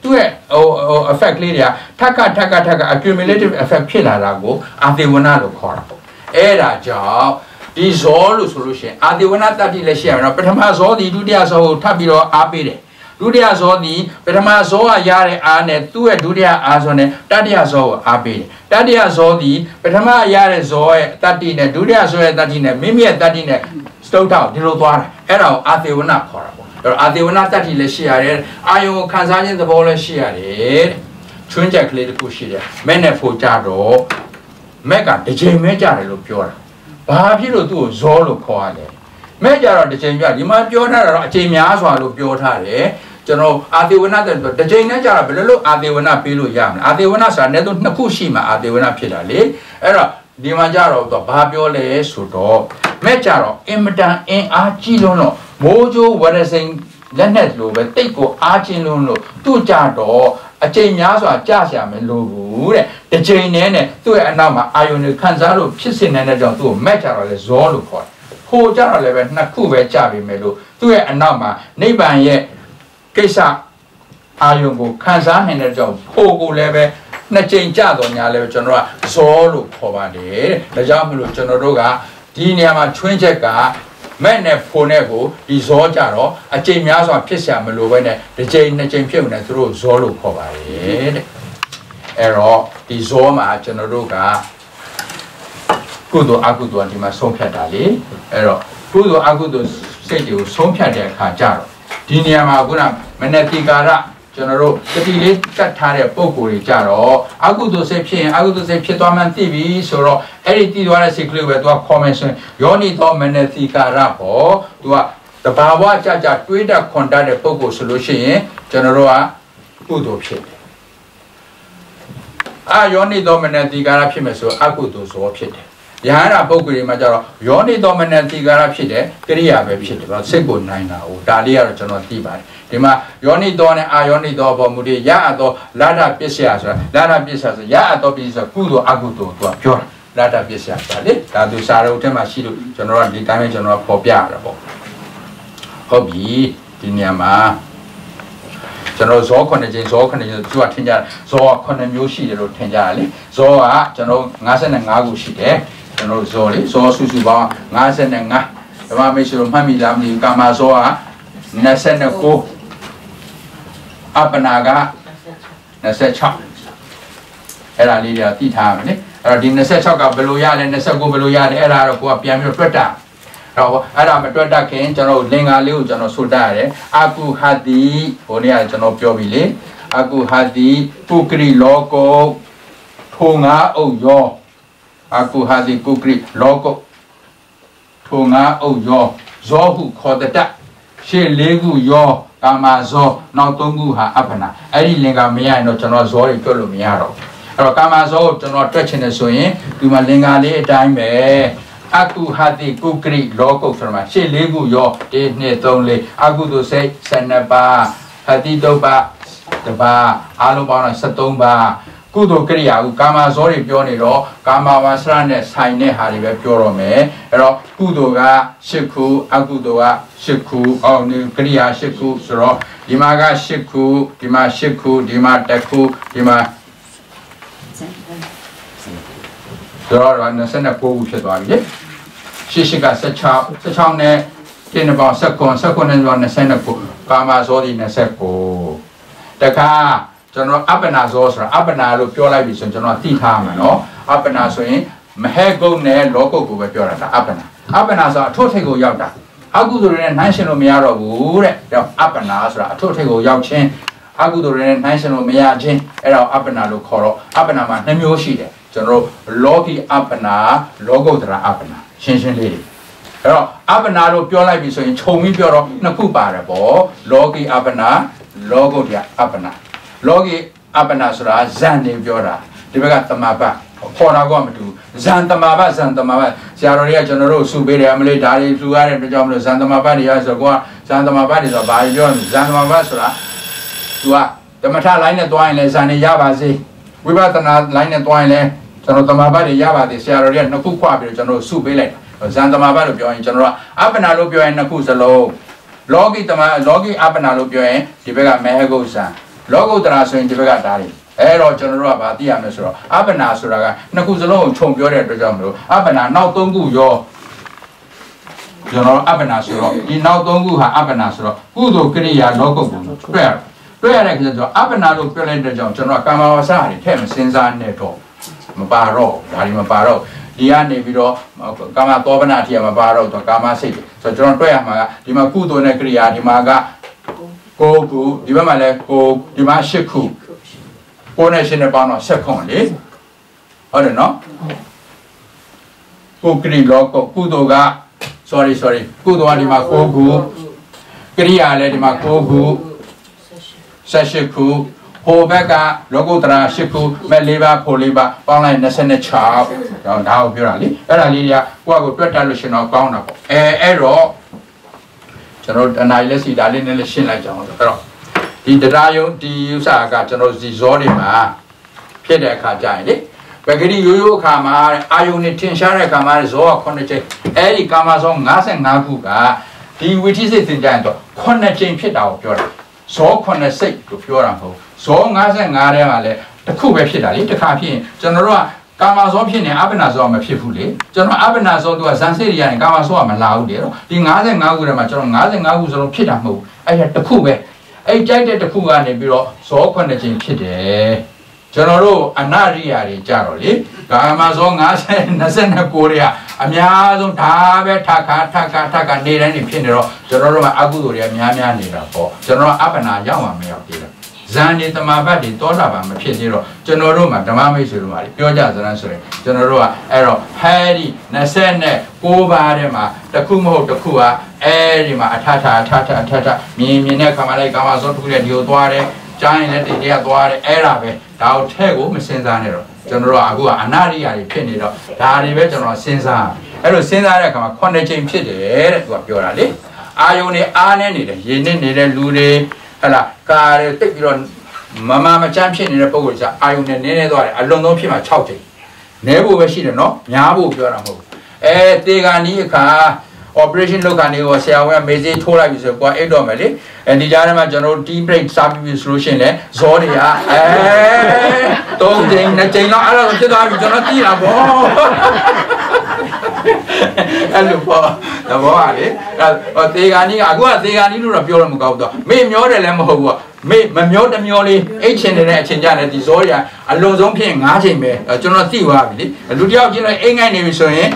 သူ့ရဲ့effect လေးတွေကထက်က accumulative effect ဖြစ်လာတာကိုအာသေဝနာလို့ခေါ်တာပေါ့အဲ့ဒါကြောင့်ဒီဇောလို့ဆိုလို့ရှိရင်အာသေဝနာတတ္တိလည်းရှိရမယ်နော်ပထမဇောဒီဒုတိယဇောကိုထပ်ပြီးတော့အားပေးတယ်ဒုတိယဇောဒီပထမဇောကရတဲ့အားနဲ့သူ့ရဲ့ဒုတိယအားဇောနဲ့တတိယဇောကိုအားပေးတယ်တတိယဇောဒီပထမရတဲ့ဇောရဲ့တတ္တိနဲ့ဒုတိယဇောရဲ့တတ္တိနဲ့မိမိရဲ့တတ္တိနဲ့စတုတ်ထောက်ဒီလိုသွားတယ်အဲ့ဒါကိုအာသေဝနာခေါ်တာပေါ့အဲ့တော့အာသေဝနာတတ္တိလည်းရှိရတယ်အာယုံကိုခံစားခြင်းသဘောလည်းရှိရတယ်ချွင်းချက်ကလေးတစ်ခုရှိတယ်မဲ့နဲ့ဖို့ကြတော့မက်ကတစ်ချိန်မဲကြတယ်လို့ပြောတာဘာဖြစ်လို့သူ့ကိုဇောလို့ခေါ်ရလဲမဲ့ကြတော့တစ်ချိန်ပြဒီမှာပြောထားတာတော့အချိန်များစွာလို့ပြောထားတယ်ကျွန်တော်အာသေဝနာတဲ့တစ်ချိန်နဲ့ကြတာဘယ်လိုအာသေဝနာပေးလို့ရမလဲအာသေဝနာဆိုတာလည်းတော့နှစ်ခုရှိမှအာသေဝနာဖြစ်တာလေအဲ့တော့ဒီမှာကြတော့ဘာပြောလဲဆိုတော့မဲ့ကြတော့အင်မတန်အင်အားကြီးလုံးတော့မိုးကြိုးဝရစိန်လက်နဲ့လိုပဲတိတ်ကိုအားချင်းလုံးလို့သူ့ကြတော့အချိန်များစွာကြာရှာမယ်လို့ဘူးတဲ့တစ်ချိန်နဲ့သူ့ရဲ့အနောက်မှာအာယုန်တွေခံစားလို့ဖြစ်စင်နေတဲ့ကြောင့်သူ့ကိုမဲ့ကြတော့လေဇောလို့ခေါ်တယ်။ခိုကြတော့လည်းပဲနှစ်ခုပဲကြာပြီမယ်လို့သူ့ရဲ့အနောက်မှာနိဗ္ဗာန်ရဲ့ကိစ္စအာယုန်ကိုခံစားနေတဲ့ကြောင့်ခိုကိုလည်းပဲနှစ်ချိန်ကြာတော့ညာလည်းပဲကျွန်တော်ကဇောလို့ခေါ်ပါတယ်။ဒါကြောင့်မလို့ကျွန်တော်တို့ကဒီနေရာမှာချွင်းချက်ကမဲ့နဲ့ဖိုနဲ့ကိုဒီဇောကြတော့အချိန်များစွာဖြစ်ရှာမလို့ပဲနဲ့တစ်ချိန်နှစ်ချိန်ဖြစ်နေသူတို့ဇောလို့ခေါ်ပါတယ်တဲ့အဲ့တော့ဒီဇောမှာကျွန်တော်တို့ကကုသိုလ်အကုသိုလ်ဒီမှာဆုံးဖြတ်တာလေအဲ့တော့ကုသိုလ်အကုသိုလ်စိတ်တွေကိုဆုံးဖြတ်တဲ့အခါကျတော့ဒီနေရာမှာခုနမနတိကာရကျွန်တော်တို့တတိလေးကတ်ထားတဲ့ပုံကိုယ်တွေကြတော့အကုသိုလ်စိတ်ဖြစ်ရင်အကုသိုလ်စိတ်ဖြစ်သွားမှသိပြီဆိုတော့အဲ့ဒီတည်သွားတဲ့စိတ်ကလေးပဲသူက comment ယောနိသောမနတိကာရဟောသူကတဘာဝကြကြတွေးတခွန်တတ်တဲ့ပုံကိုယ်ဆိုလို့ရှိရင်ကျွန်တော်တို့ကကုသိုလ်ဖြစ်တယ်အာယောနိသောမနတိကာရဖြစ်မယ်ဆိုအကုသိုလ်ဇောဖြစ်တယ်ယဟန္တာပုဂ္ဂိုလ်တွေမှာကြတော့ယောနိသောမနတိကာရဖြစ်တယ်ကရိယာပဲဖြစ်တယ်ဗျာစိတ်ကိုနိုင်တာဟိုဒါလေးကတော့ကျွန်တော်သိပါတယ်ဒီမှာယောနိသောနဲ့အာယောနိသောပေါ်မူတည်ရအပ်သောလာဒပစ္စယဆိုတာလာဒပစ္စယဆိုရအပ်သောပစ္စယဆိုကုသိုလ်အကုသိုလ်သူကပြောတာလာဒပစ္စယဆိုတာလေဒါသူစာရုပ်ထဲမှာရှိလို့ကျွန်တော်ကဒီတိုင်းပဲကျွန်တော်ပေါ်ပြရတာပေါ့ဟုတ်ပြီဒီနေရာမှာကျွန်တော်ဇော9ချိန်ဇော9ချိန်သူကထင်ကြဇော9မျိုးရှိတယ်လို့ထင်ကြတယ်လေဇောကကျွန်တော်55ခုရှိတယ်ကျွန်တော်ဇောလေဇောစုစုပေါင်း55ဓမ္မမိတ်ဆွေတို့မှတ်မိလားမသိဘူးကာမဇောက29အပ္ပနာက26အဲ့ဒါလေးတွေသိထားရမယ်လေအဲ့တော့ဒီ26ကဘယ်လိုရလဲ29ဘယ်လိုရလဲအဲ့ဒါတော့ကိုကပြန်ပြီးတွက်တာတော့အဲ့ဒါမတွက်တတ်ခင်ကျွန်တော်လင်္ကာလေးကိုကျွန်တော်ဆိုတတ်ရတယ်အကုဟတိဟိုနေ့ကကျွန်တော်ပြောပြီလေအကုဟတိပုဂရိလောကောထိုငါအုပ်ယောအကုဟတိပုဂရိလောကောထိုငါအုပ်ယောဇောဟုခေါ်တတ်ရှေ့၄ခုယောကာမဇောနောက်၃ခုဟာအပ္ပနာအဲ့ဒီလင်္ကာမရရင်တော့ကျွန်တော်ဇောတွေတွက်လို့မရတော့အဲ့တော့ကာမဇောကိုကျွန်တော်တွက်ချင်တယ်ဆိုရင်ဒီမှာလင်္ကာလေးအတိုင်းပဲအကုဟတိကုဂရိလောကုတ်ဆိုမှာရှေ့၄ခုယော1 2 3 4အကုသိုလ်စိတ်12ပါးဟတိတုပ္ပတပါးအားလုံးပေါင်းတော့73ပါးကုသိုလ်ကရိယာကိုကာမဇောတွေပြောနေတော့ကာမဝါစရနဲ့ဆိုင်တဲ့ဟာတွေပဲပြောတော့မယ်အဲ့တော့ကုသိုလ်က8ခုအကုသိုလ်က8ခုအော်ကရိယာ8ခုဆိုတော့ဒီမှာက8ခုဒီမှာ8ခုဒီမှာ1ခုဒီမှာတော့29ခုဖြစ်သွားပြီလေရှေ့က16နဲ့ကျင်းပေါင်း19နဲ့29ခုကာမဇောဒီ29တခါကျွန်တော်အပ္ပနာဇောဆိုတာအပ္ပနာလို့ပြောလိုက်ပြီဆိုရင်ကျွန်တော်သိထားမှာနော်အပ္ပနာဆိုရင်မဟဲကုတ်နဲ့လောကုတ်ကိုပဲပြောတာဒါအပ္ပနာဆိုတာအထွတ်ထိပ်ကိုရောက်တာအကုသိုလ်တွေနဲ့နှိုင်းရှင်လို့မရတော့ဘူးတဲ့ဒါအပ္ပနာဆိုတာအထွတ်ထိပ်ကိုရောက်ခြင်းအကုသိုလ်တွေနဲ့နှိုင်းရှင်လို့မရခြင်းအဲ့ဒါအပ္ပနာလို့ခေါ်တော့အပ္ပနာမှာ2မျိုးရှိတယ်ကျွန်တော်လောကီအပ္ပနာလောကုတ္တရာအပ္ပနာရှင်းလေးတွေအဲ့တော့အပ္ပနာလို့ပြောလိုက်ပြီဆိုရင်ခြုံပြီးပြောတော့2ခုပါတယ်ပေါ့လောကီအပ္ပနာလောကုတ္တရာအပ္ပနာလောကီအပ္ပနာဆိုတာဇန်နေပြောတာဒီဘက်ကတမပတ်ခေါ်တာကမတူဇန်တမပတ်ဆရာတော်တွေကကျွန်တော်တို့စုပေးတယ်အမလေးဒါတွေစုရတဲ့အတွက်ကြောင့်မလို့ဇန်တမပတ်တွေရဆိုတော့ဇန်တမပတ်တွေဆိုတော့ဘာပြောလဲဇန်တမပတ်ဆိုတာသူကဓမ္မထလိုင်းနဲ့တွားရင်လည်းဇန်နေရပါစေဝိပဿနာလိုင်းနဲ့တွားရင်လည်းကျွန်တော်တမပတ်တွေရပါသေးဆရာတော်တွေက2ခုခွပြီးတော့ကျွန်တော်စုပေးလိုက်တာဇန်တမပတ်လို့ပြောရင်ကျွန်တော်ကအပ္ပနာလို့ပြောရင်2ခုစလုံးလောကီအပ္ပနာလို့ပြောရင်ဒီဘက်ကမေဟဂုဇံလောကုတ္တရာဆိုရင်ဒီဘက်ကဒါတွေအဲ့တော့ကျွန်တော်တို့ကဗာသိရမယ်ဆိုတော့အပ္ပနာဆိုတာကနှစ်ခုစလုံးကိုခြုံပြောတဲ့အတွက်ကြောင့်မလို့အပ္ပနာနောက်3ခုရောကျွန်တော်အပ္ပနာဆိုတော့ဒီနောက်3ခုဟာအပ္ပနာဆိုတော့ကုသိုလ်ကိရိယာလောကုတ်ကိုတွေ့ရတဲ့ခါကျတော့အပ္ပနာလို့ပြောလိုက်တဲ့ကြောင့်ကျွန်တော်ကာမဝါစာတွေထည့်မစင်စားနဲ့တော့မပါတော့ဒါတွေမပါတော့ဒီကနေပြီးတော့ကာမသောပနာအထိမပါတော့ကာမစိတ်ဆိုတော့ကျွန်တော်တွေ့ရမှာကဒီမှာကုသိုလ်နဲ့ကိရိယာဒီမှာကကိုခုဒီဘက်မှာလည်းကိုဒီမှာ8ခုကိုနဲ့ရှင်းနေပေါင်းတော့7ခုလေဟုတ်တယ်နော်ကိုကိရိလောကကုသိုလ်က sorry ကုသိုလ်ကဒီမှာ9ခုကိရိယာလည်းဒီမှာ9ခု18ခုဟိုဘက်ကလောကုတ္တရာ10ခုမဲ့4ပါးဖို့4ပါးပေါင်းလိုက်26တော့ဒါကိုပြောတာလေအဲ့ဒါလေးတွေကကိုယ့်အကိုတွက်တက်လို့ရှင်တော့ကောင်းတာပေါ့အဲ့တော့ကျွန်တော်အနိုင်လက်စီဒါလေးနဲ့လည်းရှင်းလိုက်ကြအောင်ဆိုတော့ဒီတရားယုံဒီဥစ္စာကကျွန်တော်ဒီဇောတွေမှာဖြစ်တဲ့အခါကျရင်လေပဂတိရိုးရိုးအခါမှာအာယုန်နဲ့ထင်ရှားတဲ့အခါမှာဇောက9ချိန်အဲ့ဒီကာမဇော55ခုကဒီဝိသိစိတ်သင်ကြရင်တော့9ချိန်ဖြစ်တာကိုပြောတာဇော9စိတ်ကိုပြောတာမဟုတ်ဇော55ထဲမှာလည်းတစ်ခုပဲဖြစ်တာလေတစ်ခါဖြစ်ရင်ကျွန်တော်တို့ကကာမဇောဖြစ်နေအပ္ပနာဇောမဖြစ်ဘူးလေကျွန်တော်အပ္ပနာဇောသူကဇန်စိတ်တွေကနေကာမဇောကမလာဘူးလေတော့ဒီ55ခုထဲမှာကျွန်တော်55ခုစလုံးဖြစ်တာမဟုတ်ဘူးအဲ့ဒါတစ်ခုပဲအဲ့ကြိုက်တဲ့တစ်ခုကနေပြီးတော့ဇော9ချိန်ဖြစ်တယ်ကျွန်တော်တို့အနာရိယာတွေကြတော့လေကာမဇော29တွေကအများဆုံးဒါပဲထခါနေတိုင်းနေဖြစ်နေတော့ကျွန်တော်တို့ကအကုသိုလ်တွေများနေတာပေါ့ကျွန်တော်အပ္ပနာရောက်မှမရောက်သေးဘူးဇန်နေတမဘတ်တွေတောတာပါမဖြစ်သေးတော့ကျွန်တော်တို့မှာဓမ္မမိတ်ဆွေတို့မှာပြောကြစမ်းဆိုရင်ကျွန်တော်တို့ကအဲ့တော့ဟဲဒီ29ပါးထဲမှာတစ်ခုမဟုတ်တစ်ခုကအဲ့ဒီမှာအထမြင်တဲ့ခါမှလိုက်ကာမဇောတစ်ခုနဲ့ဒီကိုသွားတယ်ကြားရင်လည်းတရားသွားတယ်အဲ့ဒါပဲဒါကိုထဲကိုမစင်စားနဲ့တော့ကျွန်တော်တို့ကအခုကအနာရိယာတွေဖြစ်နေတော့ဒါတွေပဲကျွန်တော်စဉ်းစားအဲ့လိုစဉ်းစားတဲ့အခါမှာ9ချိန်ဖြစ်တယ်တဲ့သူကပြောတာလေအာယုန်တွေအားနေနေတယ်ရေနစ်နေတဲ့လူတွေဟလာကာတွေတိတ်ပြီးတော့မချမ်းဖြစ်နေတဲ့ပုံကိုကြာအာယုန်နဲ့နင်းနေသွားတယ်အလွန်ဆုံးဖြစ်မှာ6ချိန်နဲဖို့ပဲရှိတယ်နော်များဖို့ပြောတာမဟုတ်ဘူးတေဂာနီအခါ operation လုပ်ကနေကိုဆရာဝန်ကမေးစေးထိုးလိုက်ပြီဆိုတော့အိတ်တော့မယ်လေဒီကြားထဲမှာကျွန်တော်တို့ tea break စားပြီးဆိုလို့ရှိရင်လည်းဇောတွေက3ချိန်2ချိန်လောက်အဲ့လိုဖြစ်သွားပြီကျွန်တော်ကြည့်တာပေါ့အဲ့လိုပေါ့သဘောပါလေတေဂာနီကအခုကတေဂာနီလို့တော့ပြောလို့မကောင်းဘူးတော့မေ့မျောတယ်လည်းမဟုတ်ဘူးမေ့မမျောတမျောလေးအိတ်ချင်နေတဲ့အချိန်ကြတယ်ဒီဇောတွေကအလွန်ဆုံးဖြစ်9ချိန်ပဲကျွန်တော်သိသွားပြီလေလူတယောက်ချင်းလည်းအိမ်ငိုက်နေပြီဆိုရင်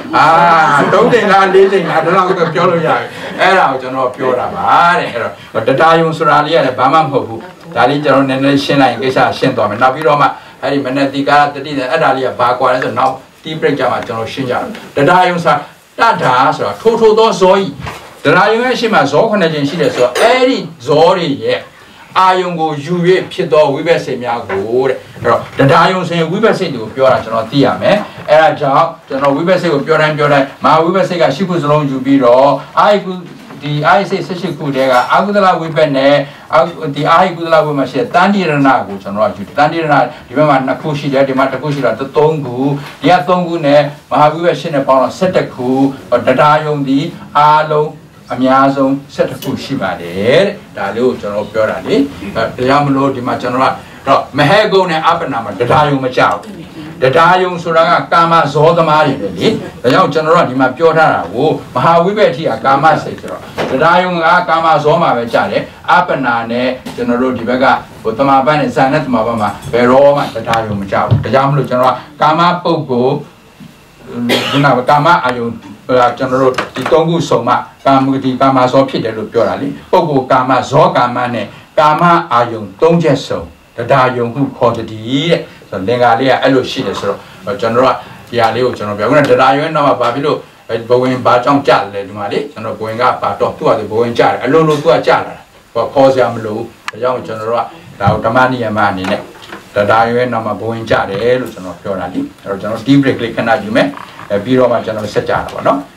3ချိန်လား4ချိန်လားဒါတော့ပြောလို့ရတယ်အဲ့ဒါကိုကျွန်တော်ပြောတာပါတဲ့အဲ့တော့တရားယုံဆိုတာလေးရတယ်ဘာမှမဟုတ်ဘူးဒါလေးကျွန်တော်နည်းနည်းရှင်းလိုက်ရင်ကိစ္စရှင်းသွားမယ်နောက်ပြီးတော့မှအဲ့ဒီမနတိကာတတိအဲ့ဒါလေးကဘာကွာလဲဆိုတော့နောက်တီး break ကြမှာကျွန်တော်ရှင်းကြတယ်တရားယုံဆိုတာတတာဆိုတာထိုးသောဇောဤတရားယုံရဲ့ရှင်းမှာဇော9ချိန်ရှိတယ်ဆိုတော့အဲ့ဒီဇောတွေရဲ့အာယုံကိုယူ၍ဖြစ်သောဝိဘက်စိတ်များကိုတဲ့အဲ့တော့တရားယုံဆိုရင်ဝိဘက်စိတ်ကိုပြောတာကျွန်တော်သိရမယ်အဲ့ဒါကြောင့်ကျွန်တော်ဝိဘက်စိတ်ကိုပြောတိုင်းမာဝိဘက်စိတ်ကရှိခုစလုံးယူပြီးတော့ဒီအာယစိတ်18ခုတည်းကအကုသလဝိဘက်နဲ့ဒီအာယကုသလဝိဘက်မှာရှိတဲ့တန်တိရဏကိုကျွန်တော်ကယူတန်တိရဏဒီဘက်မှာ2ခုရှိတယ်ဒီမှာ1ခုရှိတော့3ခုဒီက3ခုနဲ့မဟာဝိဘက်8နဲ့ပေါင်းတော့17ခုတရားယုံဒီအားလုံးအများဆုံး17ခုရှိပါတယ်တဲ့ဒါလေးကိုကျွန်တော်ပြောတာလေတရားမလို့ဒီမှာကျွန်တော်ကတော့မဟဲကုန်းနဲ့အပ္ပနာမှာတရားယုံမကြောက်တရားယုံဆိုတာကကာမဇောသမားတွေပဲလေဒါကြောင့်ကျွန်တော်တို့ကဒီမှာပြောထားတာကိုမဟာဝိဘက်အထိကကာမစိတ်ဆိုတော့တရားယုံကကာမဇောမှာပဲကြတယ်အပ္ပနာနဲ့ကျွန်တော်တို့ဒီဘက်ကဟိုတမာပန်းနဲ့ဇာနဲ့တမာပန်းမှာဘယ်တော့မှတရားယုံမကြောက်ဘူးဒါကြောင့်မလို့ကျွန်တော်ကကာမပုဂ္ဂိုလ်ဒီမှာကာမအာယုံကျွန်တော်တို့ဒီ3ခုစုံမှကာမဂတိကာမဇောဖြစ်တယ်လို့ပြောတာလေပုဂ္ဂိုလ်ကာမဇောကာမနဲ့ကာမအာယုံ3ချက်စုံတရားယုံဟုခေါ်တည်းတဲ့ဆိုလင်္ကာလေးကအဲ့လိုရှိတယ်ဆိုတော့ကျွန်တော်တို့ကဒီဟာလေးကိုကျွန်တော်ပြောခုနတရားယုံတော့ဘာဖြစ်လို့ဘဝင်ဘာကြောင့်ကြတယ်ဒီမှာလေကျွန်တော်ဘဝင်ကပါတော့သူ့ဟာဘဝင်ကြတယ်အလုံးလုံးသူကကြလာတာခေါ်စရာမလိုဘူးဒါကြောင့်ကျွန်တော်တို့ကဒါကိုဓမ္မနိယမအနေနဲ့တရားယုံရဲ့နောက်မှာဘဝင်ကြတယ်လို့ကျွန်တော်ပြောတာလေအဲ့တော့ကျွန်တော် deep break လေးခဏယူမယ်ပြီးတော့မှကျွန်တော်ဆက်ကြတာပေါ့နော်